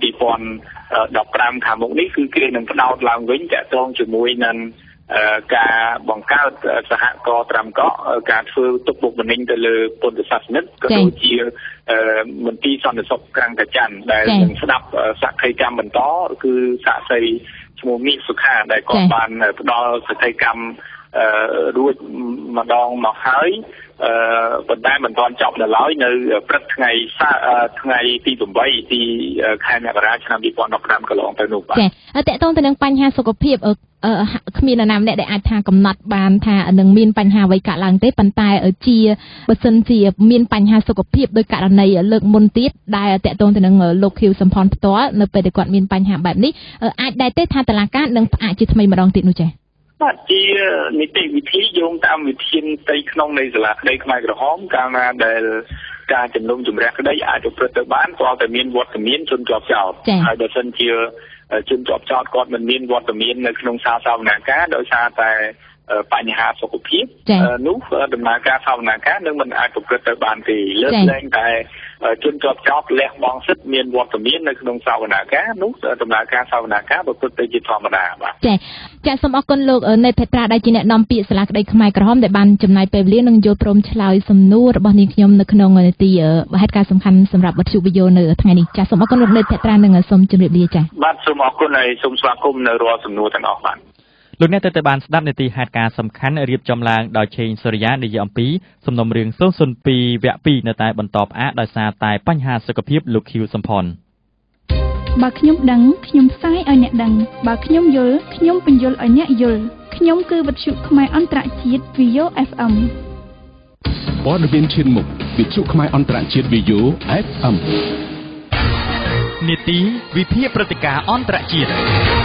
2015ខាងមុខនេះគឺគេនឹងផ្ដោតឡើងវិញតាក់ទងជាមួយនឹងការបង្កើតសហគមន៍ត្រាំកក់ការធ្វើទុកបុកម្នេញទៅលើពុទ្ធសាសនិកក៏ដូចជាមន្ទីរសន្តិសុខក្រាំងតាច័ន្ទដែលនឹងស្ដាប់សក្ខីកម្មបន្តគឺសាក្សីឈ្មោះមីសុខាដែលគាត់បានផ្ដល់សក្ខីកម្មរួចម្ដងមកហើយប៉ុន្តែមិនទាន់ចប់នៅឡើយនៅព្រឹកថ្ងៃទី8ទីខែមករាឆ្នាំ2015កន្លងទៅនោះបាទចា៎តកតងទៅនឹងបញ្ហាសុខភាពគ្មាននរណាម្នាក់ដែលអាចថាកំណត់បានថានឹងមានបញ្ហាអ្វីកើតឡើងទេប៉ុន្តែជាបើសិនជាមានបញ្ហាសុខភាពដោយករណីលើកមុនទៀតដែលតកតងទៅនឹងលោកខៀវសំផនផ្ទាល់នៅពេលដែលគាត់មានបញ្ហាបែបនេះអាចដែរទេថាតុលាការនឹងផ្អាកជាថ្មីម្ដងទៀតនោះចា៎បាទជានីតិវិធីយោងតាមវិធានផ្ទៃក្នុងនៃសាលាក្តីខ្មែរក្រហមកាលណាដែលការជំនុំជម្រះក្តីអាចប្រព្រឹត្តទៅបានគ្រាន់តែមានវត្តមានជនជាប់ចោទហើយបើសិនជាជនជាប់ចោទគាត់មិនមានវត្តមាននៅក្នុងសាលសវនកម្មដោយសារតែបញ្ហាសុខភាពនោះដំណើរការសវនកម្មនឹងមិនអាចប្រព្រឹត្តទៅបានទេលើកលែងតែជនជាប់ចោទលះបង់សិទ្ធិមានវត្តមាននៅក្នុងសវនកម្មនោះដំណើរការសវនកម្មប្រព្រឹត្តទៅជាធម្មតាបាទចា៎សូមអរគុណលោកណេតភេត្រាដែលជាអ្នកនាំពាក្យសាលាក្តីខ្មែរក្រហមដែលបានចំណាយពេលវេលានិងយល់ព្រមឆ្លើយសំណួររបស់នាងខ្ញុំនៅក្នុងនីតិហេតុការណ៍សំខាន់សម្រាប់វិទ្យុវីយ៉ូនៅថ្ងៃនេះចា៎សូមអរគុណលោកណេតភេត្រានិងសូមជម្រាបលាចា៎បាទសូមអរគុណហើយសូមស្វាគមន៍នៅរាល់សំណួរទាំងអស់បាទលោកអ្នកទៅបានស្ដាប់នីតិហេតុការណ៍សំខាន់រៀបចំឡើងដោយឆេងសូរិយានិយាយអំពីសំណុំរឿង002 វគ្គ 2 នៅតែបន្តផ្អាកដោយសារតែបញ្ហាសុខភាពលោកខៀវសំផនបើខ្ញុំដឹងខ្ញុំផ្សាយឲ្យអ្នកដឹងបើខ្ញុំយល់ខ្ញុំបញ្យល់ឲ្យអ្នកយល់ខ្ញុំគឺវិទ្យុខ្មែរអន្តរជាតិ VO FM ព័ត៌មានឈានមុខវិទ្យុខ្មែរអន្តរជាតិ VO FM នីតិវិភាគព្រឹត្តិការណ៍អន្តរជាតិ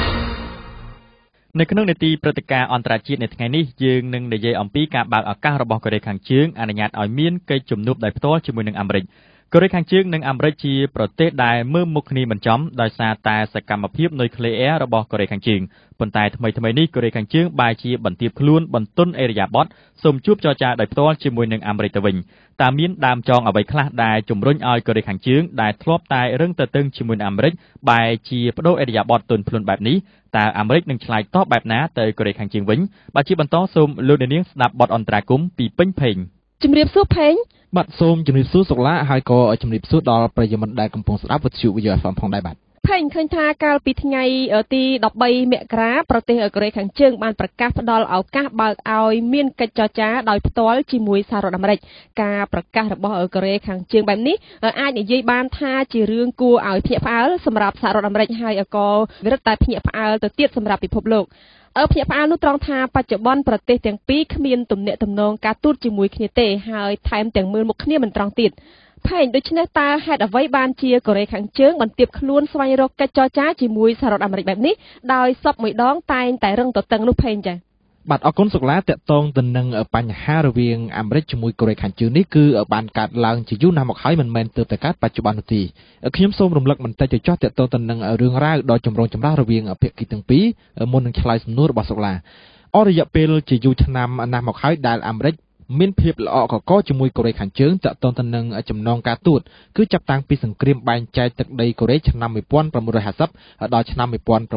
នៅក្នុងនីតិព្រឹត្តិការណ៍អន្តរជាតិនៅថ្ងៃនេះយើងនឹងនិយាយអំពីការបើកឱកាសរបស់កូរ៉េខាងជើងអនុញ្ញាតឲ្យមានកិច្ចជំនួបដោយផ្ទាល់ជាមួយនឹងអាមេរិកកូរ៉េខាងជើងនិងអាមេរិកជាប្រទេសដែលមើលមុខគ្នាមិនចំដោយសារតែសកម្មភាពនុយក្លេអ៊ែររបស់កូរ៉េខាងជើងប៉ុន្តែថ្មីៗនេះកូរ៉េខាងជើងបែរជាបន្ទាបខ្លួនបន្ទន់អេរយាប័តសូមជួបចរចាដោយផ្ទាល់ជាមួយនឹងអាមេរិកទៅវិញតើមានដើមចងអ្វីខ្លះដែលជំរុញឲ្យកូរ៉េខាងជើងដែលធ្លាប់តែរឹងទទឹងជាមួយនឹងអាមេរិកបែរជាបដូរអេរយាប័តទន់ភ្លន់បែបនេះតើអាមេរិកនឹងឆ្លើយតបបែបណាទៅកូរ៉េខាងជើងវិញបាទជាបន្តសូមលោកអ្នកនាងស្ដាប់បទអន្តរាគមន៍ពីពេញភេងជំរាបសួរភេងបាទសូមជំរាបសួរសុកឡាហើយក៏ជំរាបសួរដល់ប្រិយមិត្តដែលកំពុងស្ដាប់វិទ្យុ VO FM ផងដែរបាទភ័យឃើញថាកាលពីថ្ងៃទី13មករាប្រទេសកូរ៉េខាងជើងបានប្រកាសផ្ដល់ឱកាសបើកឲ្យមានកិច្ចចរចាដោយផ្ទាល់ជាមួយសហរដ្ឋអាមេរិកការប្រកាសរបស់កូរ៉េខាងជើងបែបនេះអាចនិយាយបានថាជារឿងគួរឲ្យភ្ញាក់ផ្អើលសម្រាប់សហរដ្ឋអាមេរិកហើយក៏រឹតតែភ្ញាក់ផ្អើលទៅទៀតសម្រាប់ពិភពលោកភ្ញាក់ផ្អើលនោះត្រង់ថាបច្ចុប្បន្នប្រទេសទាំងពីរគ្មានទំនាក់ទំនងការទូតជាមួយគ្នាទេហើយថែមទាំងមើលមុខគ្នាមិនត្រង់ទៀតភ័យដូច្នេះតើហេតុអ្វីបានជាកូរ៉េខាងជើងបន្ទាបខ្លួនស្វែងរកកិច្ចចរចាជាមួយសហរដ្ឋអាមេរិកបែបនេះដោយសពមួយដងតែងតែរឹងទទឹងនោះភ័យចា៎បាទអរគុណសុកឡាតកតងទៅនឹងបញ្ហារវាងអាមេរិកជាមួយកូរ៉េខាងជើងនេះគឺបានកើតឡើងជាយូរណាស់មកហើយមិនមែនទើបតែកើតបច្ចុប្បន្ននោះទេខ្ញុំសូមរំលឹកបន្តិចទៅចោះតកតងទៅនឹងរឿងរ៉ាវដ៏ចម្រូងចម្រាសរវាងភាគីទាំងពីរមុននឹងឆ្លើយសំណួររបស់សុកឡាអររយៈពេលជាយូរឆ្នាំណាស់មកហើយដែលអាមេរិកមានភាពល្អកកជាមួយកូរ៉េខាងជើងតកតងទៅនឹងចំណងការទូតគឺចាប់តាំងពីសង្គ្រាមបែងចែកទឹកដីកូរ៉េឆ្នាំ1950ដល់ឆ្នាំ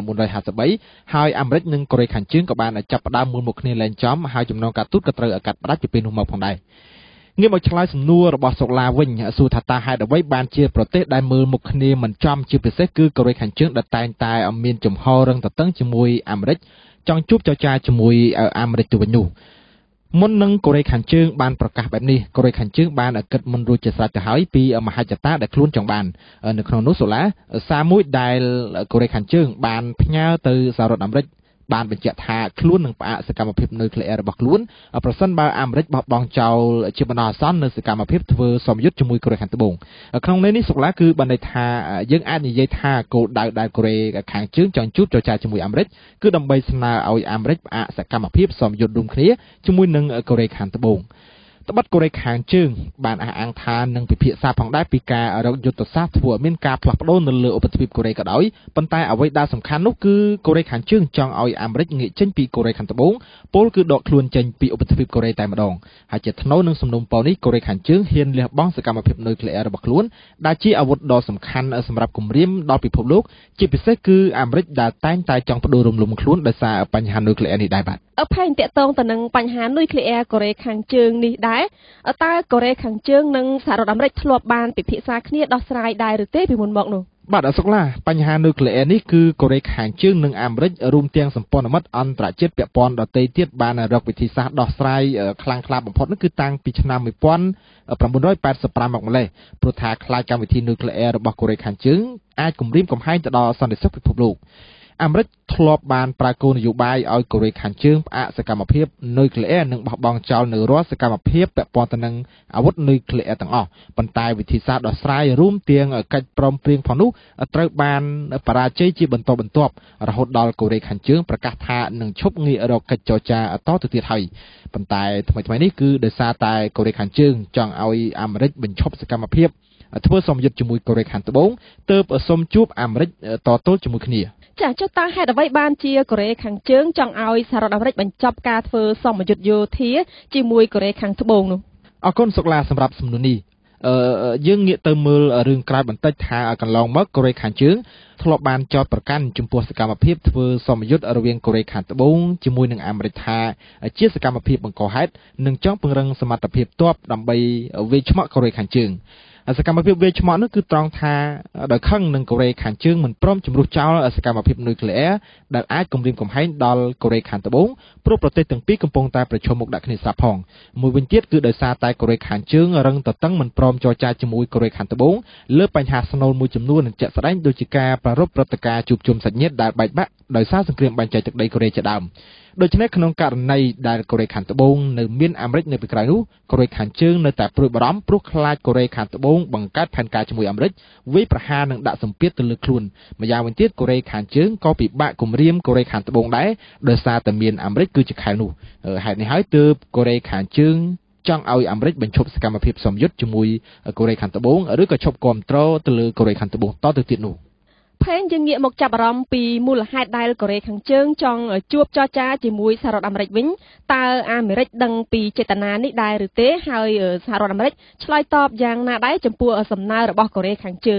1953ហើយអាមេរិកនិងកូរ៉េខាងជើងក៏បានចាប់ផ្ដើមមូលមុខគ្នាលែងចំហើយចំណងការទូតក៏ត្រូវកាត់ផ្ដាច់ពីពេលនោះមកផងដែរងាកមកឆ្លើយសំណួររបស់សុកឡាវិញសួរថាតើហេតុអ្វីបានជាប្រទេសដែលមើលមុខគ្នាមិនចំជាពិសេសគឺកូរ៉េខាងជើងដែលតែងតែមានចំហររឹងទទឹងជាមួយអាមេរិកចង់ជួបចរចាជាមួយអាមេរិកទៅវិញនោះមុននឹងកូរ៉េខាងជើងបានប្រកាសបែបនេះកូរ៉េខាងជើងបានគិតមិនរួចជាស្រេចទៅហើយពីមហិច្ឆតាដែលខ្លួនចង់បាននៅក្នុងនោះសូឡាសារមួយដែលកូរ៉េខាងជើងបានផ្ញើទៅសហរដ្ឋអាមេរិកបានបញ្ជាក់ថាខ្លួននឹងផ្អាកសកម្មភាពនុយក្លេអ៊ែររបស់ខ្លួនប្រសិនបើអាមេរិកបោះបង់ចោលជាបណ្ដោះអាសន្ននៅសកម្មភាពធ្វើសម្ពយុទ្ធជាមួយកូរ៉េខាងត្បូងក្នុងន័យនេះសុកឡាគឺបានន័យថាយើងអាចនិយាយថាគោលដៅដែលកូរ៉េខាងជើងចង់ជួបចរចាជាមួយអាមេរិកគឺដើម្បីស្នើឲ្យអាមេរិកផ្អាកសកម្មភាពសម្ពយុទ្ធរួមគ្នាជាមួយនឹងកូរ៉េខាងត្បូងត្បិតកូរ៉េខាងជើងបានអះអាងថានឹងពិភាក្សាផងដែរពីការរកយុទ្ធសាស្ត្រធ្វើឲ្យមានការផ្លាស់ប្ដូរនៅលើឧបទ្វីបកូរ៉េក៏ដោយប៉ុន្តែអ្វីដែលសំខាន់នោះគឺកូរ៉េខាងជើងចង់ឲ្យអាមេរិកងាកចេញពីកូរ៉េខាងត្បូងពលគឺដកខ្លួនចេញពីឧបទ្វីបកូរ៉េតែម្ដងហើយជាថ្នូវនឹងសំណុំពរនេះកូរ៉េខាងជើងហ៊ានលះបង់សកម្មភាពនុយក្លេអ៊ែររបស់ខ្លួនដែលជាអាវុធដ៏សំខាន់សម្រាប់គំរាមដល់ពិភពលោកជាពិសេសគឺអាមេរិកដែលតែងតែចង់បដូររំលំខ្លួនដោយសារបញ្ហានុយក្លេអ៊ែរនេះដែរបាទភ័យតាក់ទងទៅនឹងបញ្ហានុយក្លេអ៊ែរកូរ៉េខាងជើងនេះដែរតើកូរ៉េខាងជើងនិងសហរដ្ឋអាមេរិកធ្លាប់បានពិភាក្សាគ្នាដោះស្រាយដែរឬទេពីមុនមកនោះបាទសុកឡាបញ្ហានុយក្លេអ៊ែរនេះគឺកូរ៉េខាងជើងនិងអាមេរិករួមទាំងសម្ព័ន្ធមិត្តអន្តរជាតិពាក់ព័ន្ធដទៃទៀតបានរកវិធីសាស្ត្រដោះស្រាយខ្លាំងក្លាបំផុតនោះគឺតាំងពីឆ្នាំ1985មកម្លេះព្រោះថាខ្លាចកម្មវិធីនុយក្លេអ៊ែររបស់កូរ៉េខាងជើងអាចគំរាមកំហែងទៅដល់សន្តិសុខពិភពលោកអាមេរិកធ្លាប់បានប្រើគោលនយោបាយឲ្យកូរ៉េខាងជើងផ្អាកសកម្មភាពនុយក្លេអ៊ែរនិងបោះបង់ចោលនៅរាល់សកម្មភាពពាក់ព័ន្ធទៅនឹងអាវុធនុយក្លេអ៊ែរទាំងអស់ប៉ុន្តែវិធីសាស្ត្រដោះស្រាយរួមទាំងកិច្ចព្រមព្រៀងផងនោះត្រូវបានបរាជ័យជាបន្តបន្ទាប់រហូតដល់កូរ៉េខាងជើងប្រកាសថានឹងឈប់ងាករកកិច្ចចរចាតទៅទៀតហើយប៉ុន្តែថ្មីនេះគឺដោយសារតែកូរ៉េខាងជើងចង់ឲ្យអាមេរិកបញ្ឈប់សកម្មភាពធ្វើសម្ពយុទ្ធជាមួយកូរ៉េខាងត្បូងទើបសូមជួបអាមេរិកតទល់ជាមួយគ្នាចាចុះតើហេតុអ្វីបានជាកូរ៉េខាងជើងចង់ឲ្យសហរដ្ឋអាមេរិកបញ្ចប់ការធ្វើសម្ពយុទ្ធយោធាជាមួយកូរ៉េខាងត្បូងនោះអរគុណសុកឡាសម្រាប់សំណួរនេះយើងងាកទៅមើលរឿងក្រោយបន្តិចថាកន្លងមកកូរ៉េខាងជើងធ្លាប់បានចោទប្រកាន់ចំពោះសកម្មភាពធ្វើសម្ពយុទ្ធរវាងកូរ៉េខាងត្បូងជាមួយនឹងអាមេរិកថាជាសកម្មភាពបង្កហេតុនិងចង់ពង្រឹងសមត្ថភាពទ័ពដើម្បីវាយឆ្មក់កូរ៉េខាងជើងសកម្មភាពវាយឆ្មក់នោះគឺត្រង់ថាដោយខឹងនឹងកូរ៉េខាងជើងមិនព្រមជំរុះចោលសកម្មភាពនុយក្លេអ៊ែរដែលអាចគំរាមកំហែងដល់កូរ៉េខាងត្បូងព្រោះប្រទេសទាំងពីរកំពុងតែប្រឈមមុខដាក់គ្នាស្រាប់ផងមួយវិញទៀតគឺដោយសារតែកូរ៉េខាងជើងរឹងទទឹងមិនព្រមចរចាជាមួយកូរ៉េខាងត្បូងលើបញ្ហាស្នូលមួយចំនួននិងជាក់ស្ដែងដូចជាការប្រារព្ធព្រឹត្តិការណ៍ជួបជុំសាច់ញាតិដែលបែកបាក់ដោយសារសង្គ្រាមបែងចែកទឹកដីកូរ៉េជាដើមដូច្នេះក្នុងករណីដែលកូរ៉េខាងត្បូងនៅមានអាមេរិកនៅពីក្រោយនោះកូរ៉េខាងជើងនៅតែព្រួយបារម្ភព្រោះខ្លាចកូរ៉េខាងត្បូងបង្កើតផែនការជាមួយអាមេរិកវាយប្រហារនិងដាក់សម្ពាធទៅលើខ្លួនម្យ៉ាងវិញទៀតកូរ៉េខាងជើងក៏ពិបាកគំរាមកូរ៉េខាងត្បូងដែរដោយសារតែមានអាមេរិកគឺជាខែលនោះហេតុនេះហើយទើបកូរ៉េខាងជើងចង់ឲ្យអាមេរិកបញ្ឈប់សកម្មភាពសម្ពយុទ្ធជាមួយកូរ៉េខាងត្បូងឬក៏ឈប់គាំទ្រទៅលើកូរ៉េខាងត្បូងតទៅទៀតនោះភេងយើងងាកមកចាប់អារម្មណ៍ពីមូលហេតុដែលកូរ៉េខាងជើងចង់ជួបចរចាជាមួយសហរដ្ឋអាមេរិកវិញតើអាមេរិកដឹងពីចេតនានេះដែរឬទេហើយសហរដ្ឋអាមេរិកឆ្លើយតបយ៉ាងណាដែរចំពោះសំណើរបស់កូរ៉េខាងជើង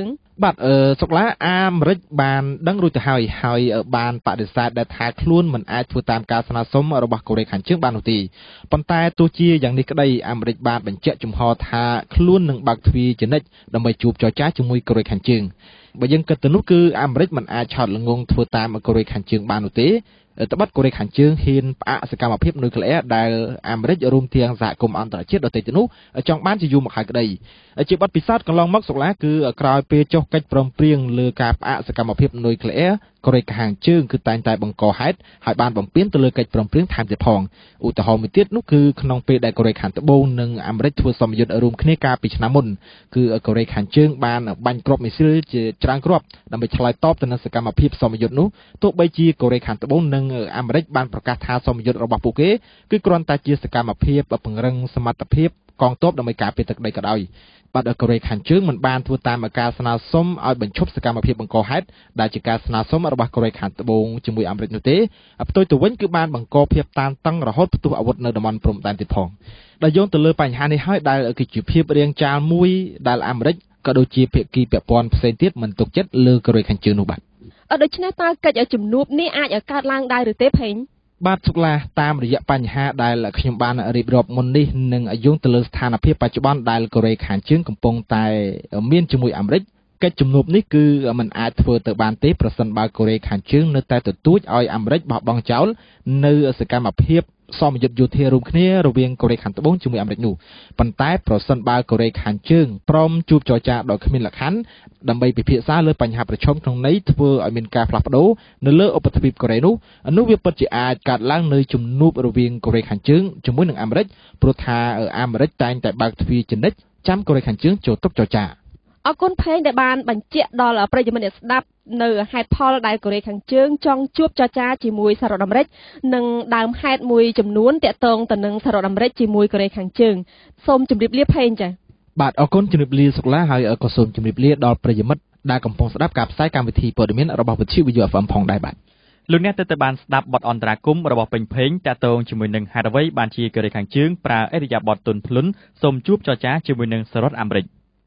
បាទសុកឡាអាមេរិកបានដឹងរួចទៅហើយបានបដិសេធដែលថាខ្លួនមិនអាចធ្វើតាមការស្នើសុំរបស់កូរ៉េខាងជើងបាននោះទេប៉ុន្តែទោះជាយ៉ាងនេះក្តីអាមេរិកបានបញ្ជាក់ចំហថាខ្លួននឹងបើកទ្វារជានិច្ចដើម្បីជួបចរចាជាមួយកូរ៉េខាងជើងបើយើងគិតទៅនោះគឺអាមេរិកមិនអាចឆោតល្ងង់ធ្វើតាមកូរ៉េខាងជើងបាននោះទេត្បិតកូរ៉េខាងជើងហ៊ានផ្អាកសកម្មភាពនុយក្លេអ៊ែរដែលអាមេរិករួមទាំងសហគមន៍អន្តរជាតិដទៃទៅនោះចង់បានជាយូរមកហើយក្តីជាបទពិសោធន៍កន្លងមកសុកឡាគឺក្រោយពេលចុះកិច្ចព្រមព្រៀងលើការផ្អាកសកម្មភាពនុយក្លេអ៊ែរកូរ៉េខាងជើងគឺតែងតែបង្កហេតុហើយបានបំពេញទៅលើកិច្ចព្រមព្រៀងថែមទៀតផងឧទាហរណ៍មួយទៀតនោះគឺក្នុងពេលដែលកូរ៉េខាងត្បូងនិងអាមេរិកធ្វើសម្ពយុទ្ធរួមគ្នាកាលពីឆ្នាំមុនគឺកូរ៉េខាងជើងបានបាញ់គ្រាប់មីស៊ីលជាច្រើនគ្រាប់ដើម្បីឆ្លើយតបទៅនឹងសកម្មភាពសម្ពយុទ្ធនោះទោះបីជាកូរ៉េខាងត្បូងនិងអាមេរិកបានប្រកាសថាសម្ពយុទ្ធរបស់ពួកគេគឺគ្រាន់តែជាសកម្មភាពពង្រឹងសមត្ថភាពកងទ័ពដើម្បីការពារទឹកដីក៏ដោយបាទកូរ៉េខាងជើងមិនបានធ្វើតាមការស្នើសុំឲ្យបញ្ឈប់សកម្មភាពបង្កហេតុដែលជាការស្នើសុំរបស់កូរ៉េខាងត្បូងជាមួយអាមេរិកនោះទេផ្ទុយទៅវិញគឺបានបង្កភាពតានតឹងរហូតផ្ទុះអាវុធនៅតំបន់ព្រំដែនទៀតផងដែលយោងទៅលើបញ្ហានេះហើយដែលគឺជាភាពរាងចាលមួយដែលអាមេរិកក៏ដូចជាភាគីពាក់ព័ន្ធផ្សេងទៀតមិនទុកចិត្តលើកូរ៉េខាងជើងនោះបាទដូច្នេះតើកិច្ចជំនួបនេះអាចឲ្យកើតឡើងដែរឬទេភេងបាទសុកឡាតាមរយៈបញ្ហាដែលខ្ញុំបានរៀបរាប់មុននេះនឹងយោងទៅលើស្ថានភាពបច្ចុប្បន្នដែលកូរ៉េខាងជើងកំពុងតែមានជាមួយអាមេរិកកិច្ចជំនួបនេះគឺมันអាចធ្វើទៅបានទេប្រសិនបើកូរ៉េខាងជើងនៅតែទទូចឲ្យអាមេរិកបោះបង់ចោលនៅសកម្មភាពសមយុទ្ធយោធារួមគ្នារវាងកូរ៉េខាងត្បូងជាមួយអាមេរិកនោះប៉ុន្តែប្រសិនបើកូរ៉េខាងជើងព្រមជួបចរចាដោយគ្មានលក្ខខណ្ឌដើម្បីពិភាក្សាលើបញ្ហាប្រឈមក្នុងន័យធ្វើឲ្យមានការផ្លាស់ប្ដូរនៅលើឧបទ្វីបកូរ៉េនោះវាពិតជាអាចកើតឡើងនៅជំនួបរវាងកូរ៉េខាងជើងជាមួយនឹងអាមេរិកព្រោះថាអាមេរិកតែងតែបើកទ្វារជានិច្ចចាំកូរ៉េខាងជើងចូលតុចរចាអរគុណភេងដែលបានបញ្ជាក់ដល់ប្រិយមិត្តអ្នកស្ដាប់នៅហេតុផលដែលកូរ៉េខាងជើងចង់ជួបចរចាជាមួយសហរដ្ឋអាមេរិកនិងដើមហេតុមួយចំនួនតាក់ទងទៅនឹងសហរដ្ឋអាមេរិកជាមួយកូរ៉េខាងជើងសូមជម្រាបលាភេងចា៎បាទអរគុណជម្រាបលាសុកឡាហើយក៏សូមជម្រាបលាដល់ប្រិយមិត្តដែលកំពុងស្ដាប់ការផ្សាយកម្មវិធីព័ត៌មានរបស់វិទ្យុ VOFM ផងដែរបាទលោកអ្នកទៅបានស្ដាប់បទអន្តរាគមន៍របស់ពេញភេងតាក់ទងជាមួយនឹងហេតុអ្វីបានជាកូរ៉េខាងជើងប្រើអិរិយាបថទន់ភ្លន់សូមជួបចរចាជាមួយនឹងសហរដ្ឋអាមេរិក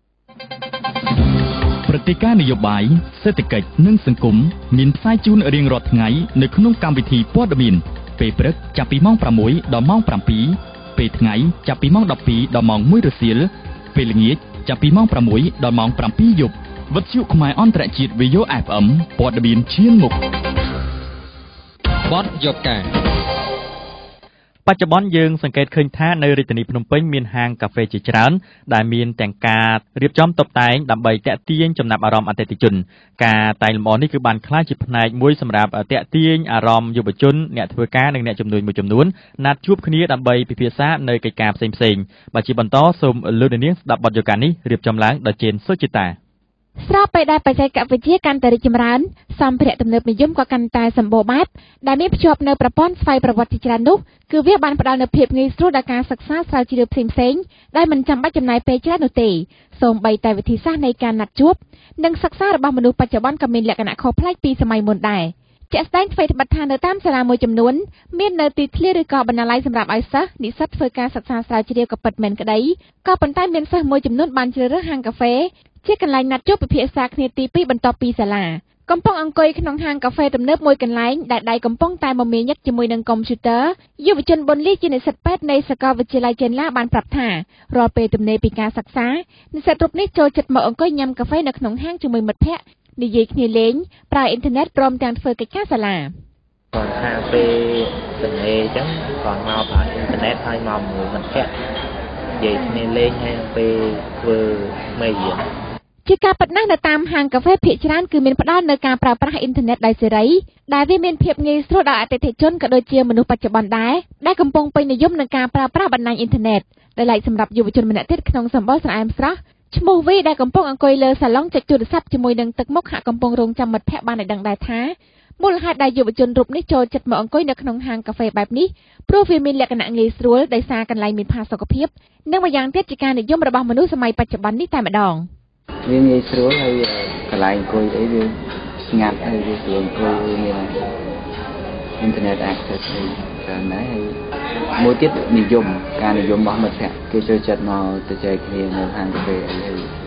ព្រឹត្តិការណ៍នយោបាយសេដ្ឋកិច្ចនិងសង្គមមានផ្សាយជូនរៀងរាល់ថ្ងៃនៅក្នុងកម្មវិធីព័ត៌មានពេលព្រឹកចាប់ពីម៉ោង6ដល់ម៉ោង7ពេលថ្ងៃចាប់ពីម៉ោង12ដល់ម៉ោង1រសៀលពេលល្ងាចចាប់ពីម៉ោង6ដល់ម៉ោង7យប់វិទ្យុខ្មែរអន្តរជាតិ VOFM ព័ត៌មានឈានមុខបទយកកាបច្ចុប្បន្នយើងសង្កេតឃើញថានៅរាជធានីភ្នំពេញមានហាងកាហ្វេជាច្រើនដែលមានទាំងការរៀបចំតុបតែងដើម្បីទាក់ទាញចំណាប់អារម្មណ៍អតិថិជនការតែងលម្អនេះគឺបានក្លាយជាផ្នែកមួយសម្រាប់ទាក់ទាញអារម្មណ៍យុវជនអ្នកធ្វើការនិងអ្នកជំនួញមួយចំនួនណាត់ជួបគ្នាដើម្បីពិភាក្សានៅកិច្ចការផ្សេងៗបាទជាបន្តសូមលោកនាងស្ដាប់បទយកការនេះរៀបចំឡើងដោយជេនសុចិតាស្របពេលដែលបច្ចេកវិទ្យាកាន់តែរីកចម្រើនសម្ភារៈទំនើបនិយមក៏កាន់តែសម្បូរបែបដែលមានភ្ជាប់នៅប្រព័ន្ធស្វ័យប្រវត្តិជាច្រើននោះគឺវាបានផ្ដល់នូវភាពងាយស្រួលដល់ការសិក្សាស្រាវជ្រាវផ្សេងៗដែលមិនចាំបាច់ចំណាយពេលច្រើននោះទេសូម្បីតែវិធីសាស្ត្រនៃការណាត់ជួបនិងសិក្សារបស់មនុស្សបច្ចុប្បន្នក៏មានលក្ខណៈខុសប្លែកពីសម័យមុនដែរជាក់ស្ដែងអ្វីត្បិតថានៅតាមសាលាមួយចំនួនមាននៅទីធ្លាឬក៏បណ្ណាល័យសម្រាប់ឲ្យសិស្សនិស្សិតធ្វើការសិក្សាស្រាវជ្រាវក៏ពិតមែនក្តីក៏ប៉ុន្តែមានសិស្សមួយចំនួនបានជ្រើសរើសហាងកាហ្វេជាកន្លែងណាត់ជួបពិភាក្សាគ្នាទី2បន្ទាប់ពីសាលាកំពុងអង្គុយក្នុងហាងកាហ្វេទំនើបមួយកន្លែងដែលដៃកំពុងតែមមាញឹកជាមួយនឹងកុំព្យូទ័រយុវជនប៊ុនលីជានិស្សិតពេទ្យនៃសាកលវិទ្យាល័យចេនឡាបានប្រាប់ថារាល់ពេលទំនេរពីការសិក្សានិស្សិតរូបនេះចូលចិត្តមកអង្គុយញ៉ាំកាហ្វេនៅក្នុងហាងជាមួយមិត្តភ័ក្តិនិយាយគ្នាលេងប្រើអ៊ីនធឺណិតព្រមទាំងធ្វើកិច្ចការសាលាគាត់ថាពេលទំនេរអញ្ចឹងគាត់មកប្រើអ៊ីនធឺណិតហើយមកមួយមិត្តភ័ក្តិនិយាយគ្នាលេងហើយពេលធ្វើមេរៀនជាការពិតណាស់នៅតាមហាងកាហ្វេភាគច្រើនគឺមានផ្ដល់នូវការប្រើប្រាស់អ៊ីនធឺណិតដោយសេរីដែលវាមានភាពងាយស្រួលដល់អតិថិជនក៏ដូចជាមនុស្សបច្ចុប្បន្នដែរដែលកំពុងពេញនិយមនឹងការប្រើប្រាស់បណ្ដាញអ៊ីនធឺណិតដែលឡែកសម្រាប់យុវជនម្នាក់ទៀតក្នុងសម្បល់ស្រអែមស្រស់ឈ្មោះវីដែលកំពុងអង្គុយលើសាឡុងចុចទូរស័ព្ទជាមួយនឹងទឹកមុខហាក់កំពុងរងចាំមិត្តភ័ក្តិបានឲ្យដឹងដែរថាមូលហេតុដែលយុវជនរូបនេះចូលចិត្តមកអង្គុយនៅក្នុងហាងកាហ្វេបែបនេះព្រោះវាមានលក្ខណៈងាយស្រួលដោយសារកន្លែងមានផាសុកភាពនិងម្យ៉ាងទៀតជាការនិយមរបស់មនុស្សសម័យបច្ចុប្បន្ននេះតែម្ដងវាងាយស្រួលហើយកន្លែងអង្គុយអីវាស្ងាត់ហើយវាស្រួលអង្គុយមានអ៊ីនធឺណិត access ច្រើនណាស់ហើយមួយទៀតនិយមការនិយមរបស់មិត្តភ័ក្តិគេចូលចិត្តមកទៅចែកគ្នានៅហាងកាហ្វេអីហើយ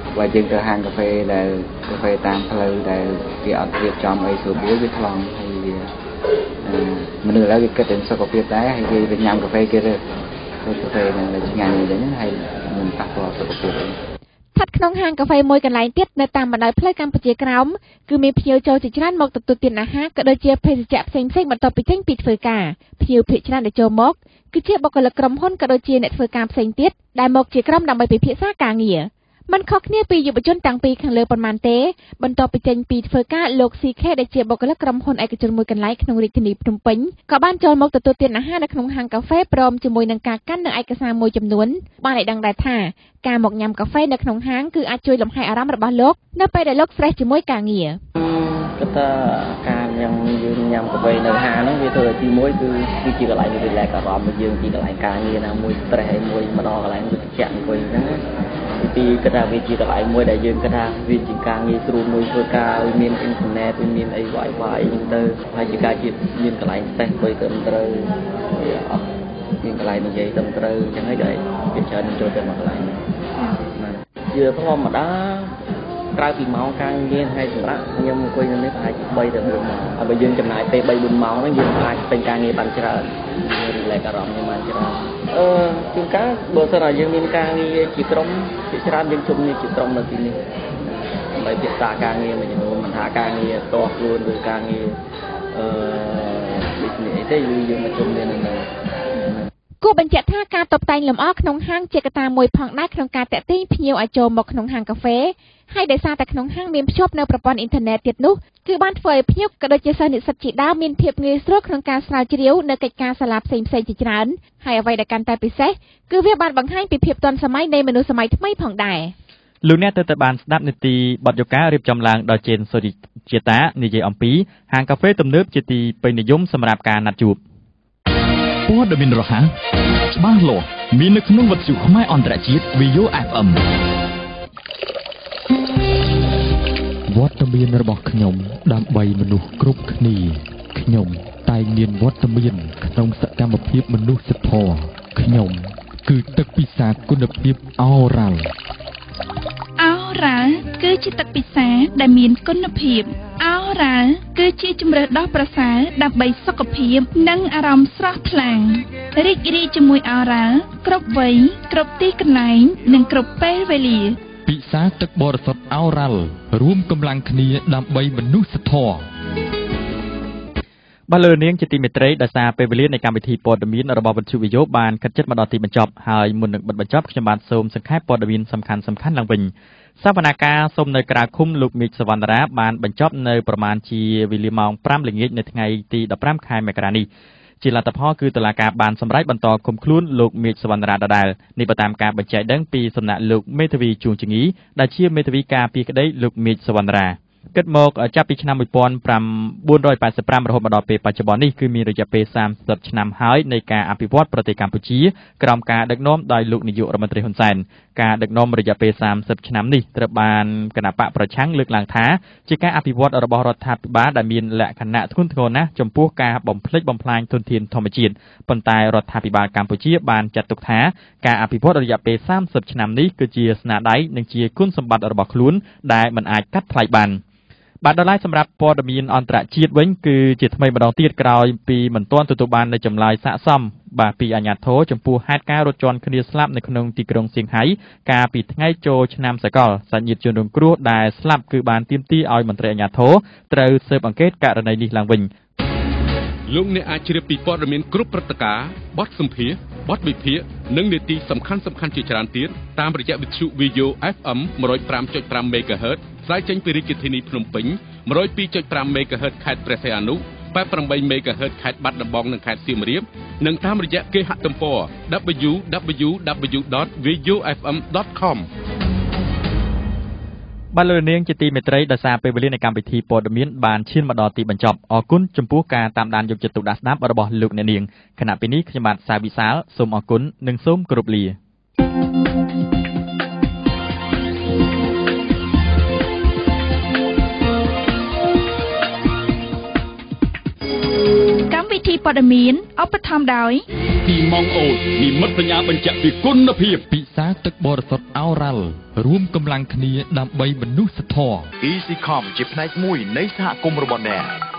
và dừng từ hàng cà phê tam phơi để cái ở việc trong ấy sửa búa với thòng hay mình được lấy cái tiền sau cà phê đá hay gì được nhầm cà phê kia rồi cà phê này là ngày gì đấy hay mình tắt vào sau cà phê đấy ถัดក្នុងហាងកាហ្វេមួយកន្លែងទៀតនៅតាមបណ្ដោយផ្លូវកម្ពុជាក្រោមគឺមានភ្ញៀវចូលជាច្រើនមកទទួលទានអាហារក៏ដូចជាភេសជ្ជៈផ្សេងៗបន្ទាប់ពីចេញពីធ្វើការភ្ញៀវភាគច្រើនដែលចូលមកគឺជាបុគ្គលិកក្រុមហ៊ុនក៏ដូចជាអ្នកធ្វើការផ្សេងទៀតដែលមកជាក្រុមដើម្បីពិភាក្សាការងារមិនខុសគ្នាពីយុវជនតាំងពីខាងលើប៉ុន្មានទេបន្ទាប់ពីចេញពីធ្វើការលោក CK ដែលជាបុគ្គលិកក្រុមហ៊ុនឯកជនមួយកន្លែងក្នុងរាជធានីភ្នំពេញក៏បានចូលមកទទួលទានអាហារនៅក្នុងហាងកាហ្វេព្រមជាមួយនឹងការកាន់នៅឯកសារមួយចំនួនបានឲ្យដឹងដែរថាការមកញ៉ាំកាហ្វេនៅក្នុងហាងគឺអាចជួយលំហែអារម្មណ៍របស់លោកនៅពេលដែលលោក fresh ជាមួយការងារគាត់ថាការយើងញ៉ាំកាហ្វេនៅហាងហ្នឹងវាធ្វើឲ្យទីមួយគឺជាកន្លែង relax អារម្មណ៍របស់យើងពីកន្លែងការងារណាមួយ stress ហើយមួយមកដល់កន្លែងវិទ្យាអង្គុយហ្នឹងពីគាត់ថាវាជាកន្លែងមួយដែលយើងគាត់ថាវាជាការងារស្រួលមួយធ្វើការមានអ៊ីនធឺណិតមានអី Wi-Fi ហ្នឹងទៅហើយជាការជាមានកន្លែងតេស្តទៅត្រឹមត្រូវអត់មានកន្លែងនិយាយត្រឹមត្រូវអញ្ចឹងហើយគេច្រើនចូលទៅមកកន្លែងជាធម្មតាក្រៅពីម៉ោងការងារហើយសម្រាប់ខ្ញុំអង្គុយនៅនេះប្រហែលជា3 ទៅ 4 ម៉ោងហើយបើយើងចំណាយពេល 3 4 ម៉ោងហ្នឹងយើងអាចពេញការងារបានច្រើនrelax អារម្មណ៍យើងបានច្រើនជួនកាលបើសិនតែយើងមានការងារជាក្រុមជាច្រើនយើងជុំគ្នាជាក្រុមនៅទីនេះដើម្បីពិភាក្សាការងារមួយចំនួនមិនថាការងារផ្ទាល់ខ្លួនឬការងារbusiness អីទេយើងមកជុំគ្នានៅនេះគួរបញ្ជាក់ថាការតុបតែងលម្អក្នុងហាងជាកត្តាមួយផងដែរក្នុងការតាក់ទាញភ្ញៀវឲ្យចូលមកក្នុងហាងកាហ្វេហើយដោយសារតែក្នុងហាងមានភ្ជាប់នៅប្រព័ន្ធអ៊ីនធឺណិតទៀតនោះគឺបានធ្វើឲ្យភ្ញៀវក៏ដូចជាសិស្សនិស្សិតជាដើមមានភាពងាយស្រួលក្នុងការស្រាវជ្រាវនៅកិច្ចការសាលាផ្សេងៗជាច្រើនហើយអ្វីដែលកាន់តែពិសេសគឺវាបានបង្ហាញពីភាពទាន់សម័យនៃមនុស្សសម័យថ្មីផងដែរលោកអ្នកទៅបានស្ដាប់នីតិបទយការៀបចំឡើងដោយជេនសូរីជាតានិយាយអំពីហាងកាហ្វេទំនើបជាទីពេញនិយមសម្រាប់ការណាត់ជួបព័ត៌មានរហ័សច្បាស់លាស់មាននៅក្នុងវិទ្យុខ្មែរអន្តរជាតិ VO FM វត្តមានរបស់ខ្ញុំដើម្បីមនុស្សគ្រប់គ្នាខ្ញុំតែងមានវត្តមានក្នុងសកម្មភាពមនុស្សធម៌ខ្ញុំគឺទឹកពិសាគុណភាពអូរ៉ាល់អូរ៉ាល់គឺជាទឹកពិសាដែលមានគុណភាពអូរ៉ាល់គឺជាជម្រើសដ៏ប្រសើរដើម្បីសុខភាពនិងអារម្មណ៍ស្រស់ថ្លារីករាយជាមួយអូរ៉ាល់គ្រប់វ័យគ្រប់ទីកន្លែងនិងគ្រប់ពេលវេលាពិសាទឹកបរិសុទ្ធអូរ៉ាល់រួមកម្លាំងគ្នាដើម្បីមនុស្សធម៌បាទលើនាងជាទីមេត្រីដោយសារពេលវេលានៃកម្មវិធីព័ត៌មានរបស់វិទ្យុវិទ្យុបានខិតជិតមកដល់ទីបញ្ចប់ហើយមុននឹងបិទបញ្ចប់ខ្ញុំបាទសូមសង្ខេបព័ត៌មានសំខាន់ៗឡើងវិញសវនកម្មសូមនៅក្រៅឃុំលោកមេឃសវណ្ណរាបានបញ្ចប់នៅប្រមាណជាវេលាម៉ោង 5 ល្ងាចនៅថ្ងៃទី15 ខែមករានេះជាលទ្ធផលគឺតុលាការបានសម្រេចបន្តឃុំខ្លួនលោកមេឃសវណ្ណរាដដែលនេះបើតាមការបញ្ជាក់ដឹងពីសំណាក់លោកមេធាវីជួងជងីដែលជាមេធាវីការពារក្តីលោកមេឃសវណ្ណរាគិតមកចាប់ពីឆ្នាំ 1985 រហូតមកដល់ពេលបច្ចុប្បន្ននេះគឺមានរយៈពេល 30 ឆ្នាំហើយនៃការអភិវឌ្ឍប្រទេសកម្ពុជាក្រោមការដឹកនាំដោយលោកនាយករដ្ឋមន្ត្រីហ៊ុនសែនការដឹកនាំរយៈពេល 30 ឆ្នាំនេះត្រូវបានគណៈបកប្រឆាំងលើកឡើងថាជាការអភិវឌ្ឍរបស់រដ្ឋាភិបាលដែលមានលក្ខណៈធ្ងន់ធ្ងរណាស់ចំពោះការបំផ្លិចបំផ្លាញធនធានធម្មជាតិប៉ុន្តែរដ្ឋាភិបាលកម្ពុជាបានចាត់ទុកថាការអភិវឌ្ឍរយៈពេល 30 ឆ្នាំនេះគឺជាស្នាដៃនិងជាគុណសម្បត្តិរបស់ខ្លួនដែលមិនអាចកាត់ថ្លៃបានបាទដល់ហើយសម្រាប់ព័ត៌មានអន្តរជាតិវិញគឺជាថ្មីម្ដងទៀតក្រោយពីមិនទាន់ទទួលបាននូវចម្លើយស័ក្តិសមបាទពីអាជ្ញាធរចំពោះហេតុការណ៍រត់ជន់គ្នាស្លាប់នៅក្នុងទីក្រុងសៀងហៃកាលពីថ្ងៃចូលឆ្នាំសកលសាច់ញាតិជនរងគ្រោះដែលស្លាប់គឺបានទាមទារឲ្យមន្ត្រីអាជ្ញាធរត្រូវស៊ើបអង្កេតករណីនេះឡើងវិញលោកអ្នកអាចជ្រាបពីព័ត៌មានគ្រប់ព្រឹត្តិការណ៍បទសម្ភាសន៍បទវិភាគនិងនីតិសំខាន់ជាច្រើនទៀតតាមរយៈវិទ្យុ VO FM 105.5 MHz ផ្សាយចេញពីរាជធានីភ្នំពេញ 102.5 MHz ខេត្តព្រះសីហនុ 88 MHz ខេត្តបាត់ដំបងនិងខេត្តសៀមរាបនិងតាមរយៈគេហទំព័រ www.vojfm.com បាទលោកនាងជាទីមេត្រីដោយសារពេលវេលានៃកម្មវិធីព័ត៌មានបានឈានមកដល់ទីបញ្ចប់អរគុណចំពោះការតាមដានយកចិត្តទុកដាក់ស្ដាប់របស់លោកអ្នកនាងខណៈពេលនេះខ្ញុំបាទសាវិសាលសូមអរគុណនិងសូមគោរពលាកម្មវិធីព័ត៌មានឧបត្ថម្ភដោយពីម៉ងអូតនិមិត្តសញ្ញាបញ្ជាក់ពីគុណភាពពិសាទឹកបរិសុទ្ធអូរ៉ាល់រួមកម្លាំងគ្នាដើម្បីមនុស្សធម៌ EasyCom ជាផ្នែកមួយនៃសហគមន៍របស់អ្នក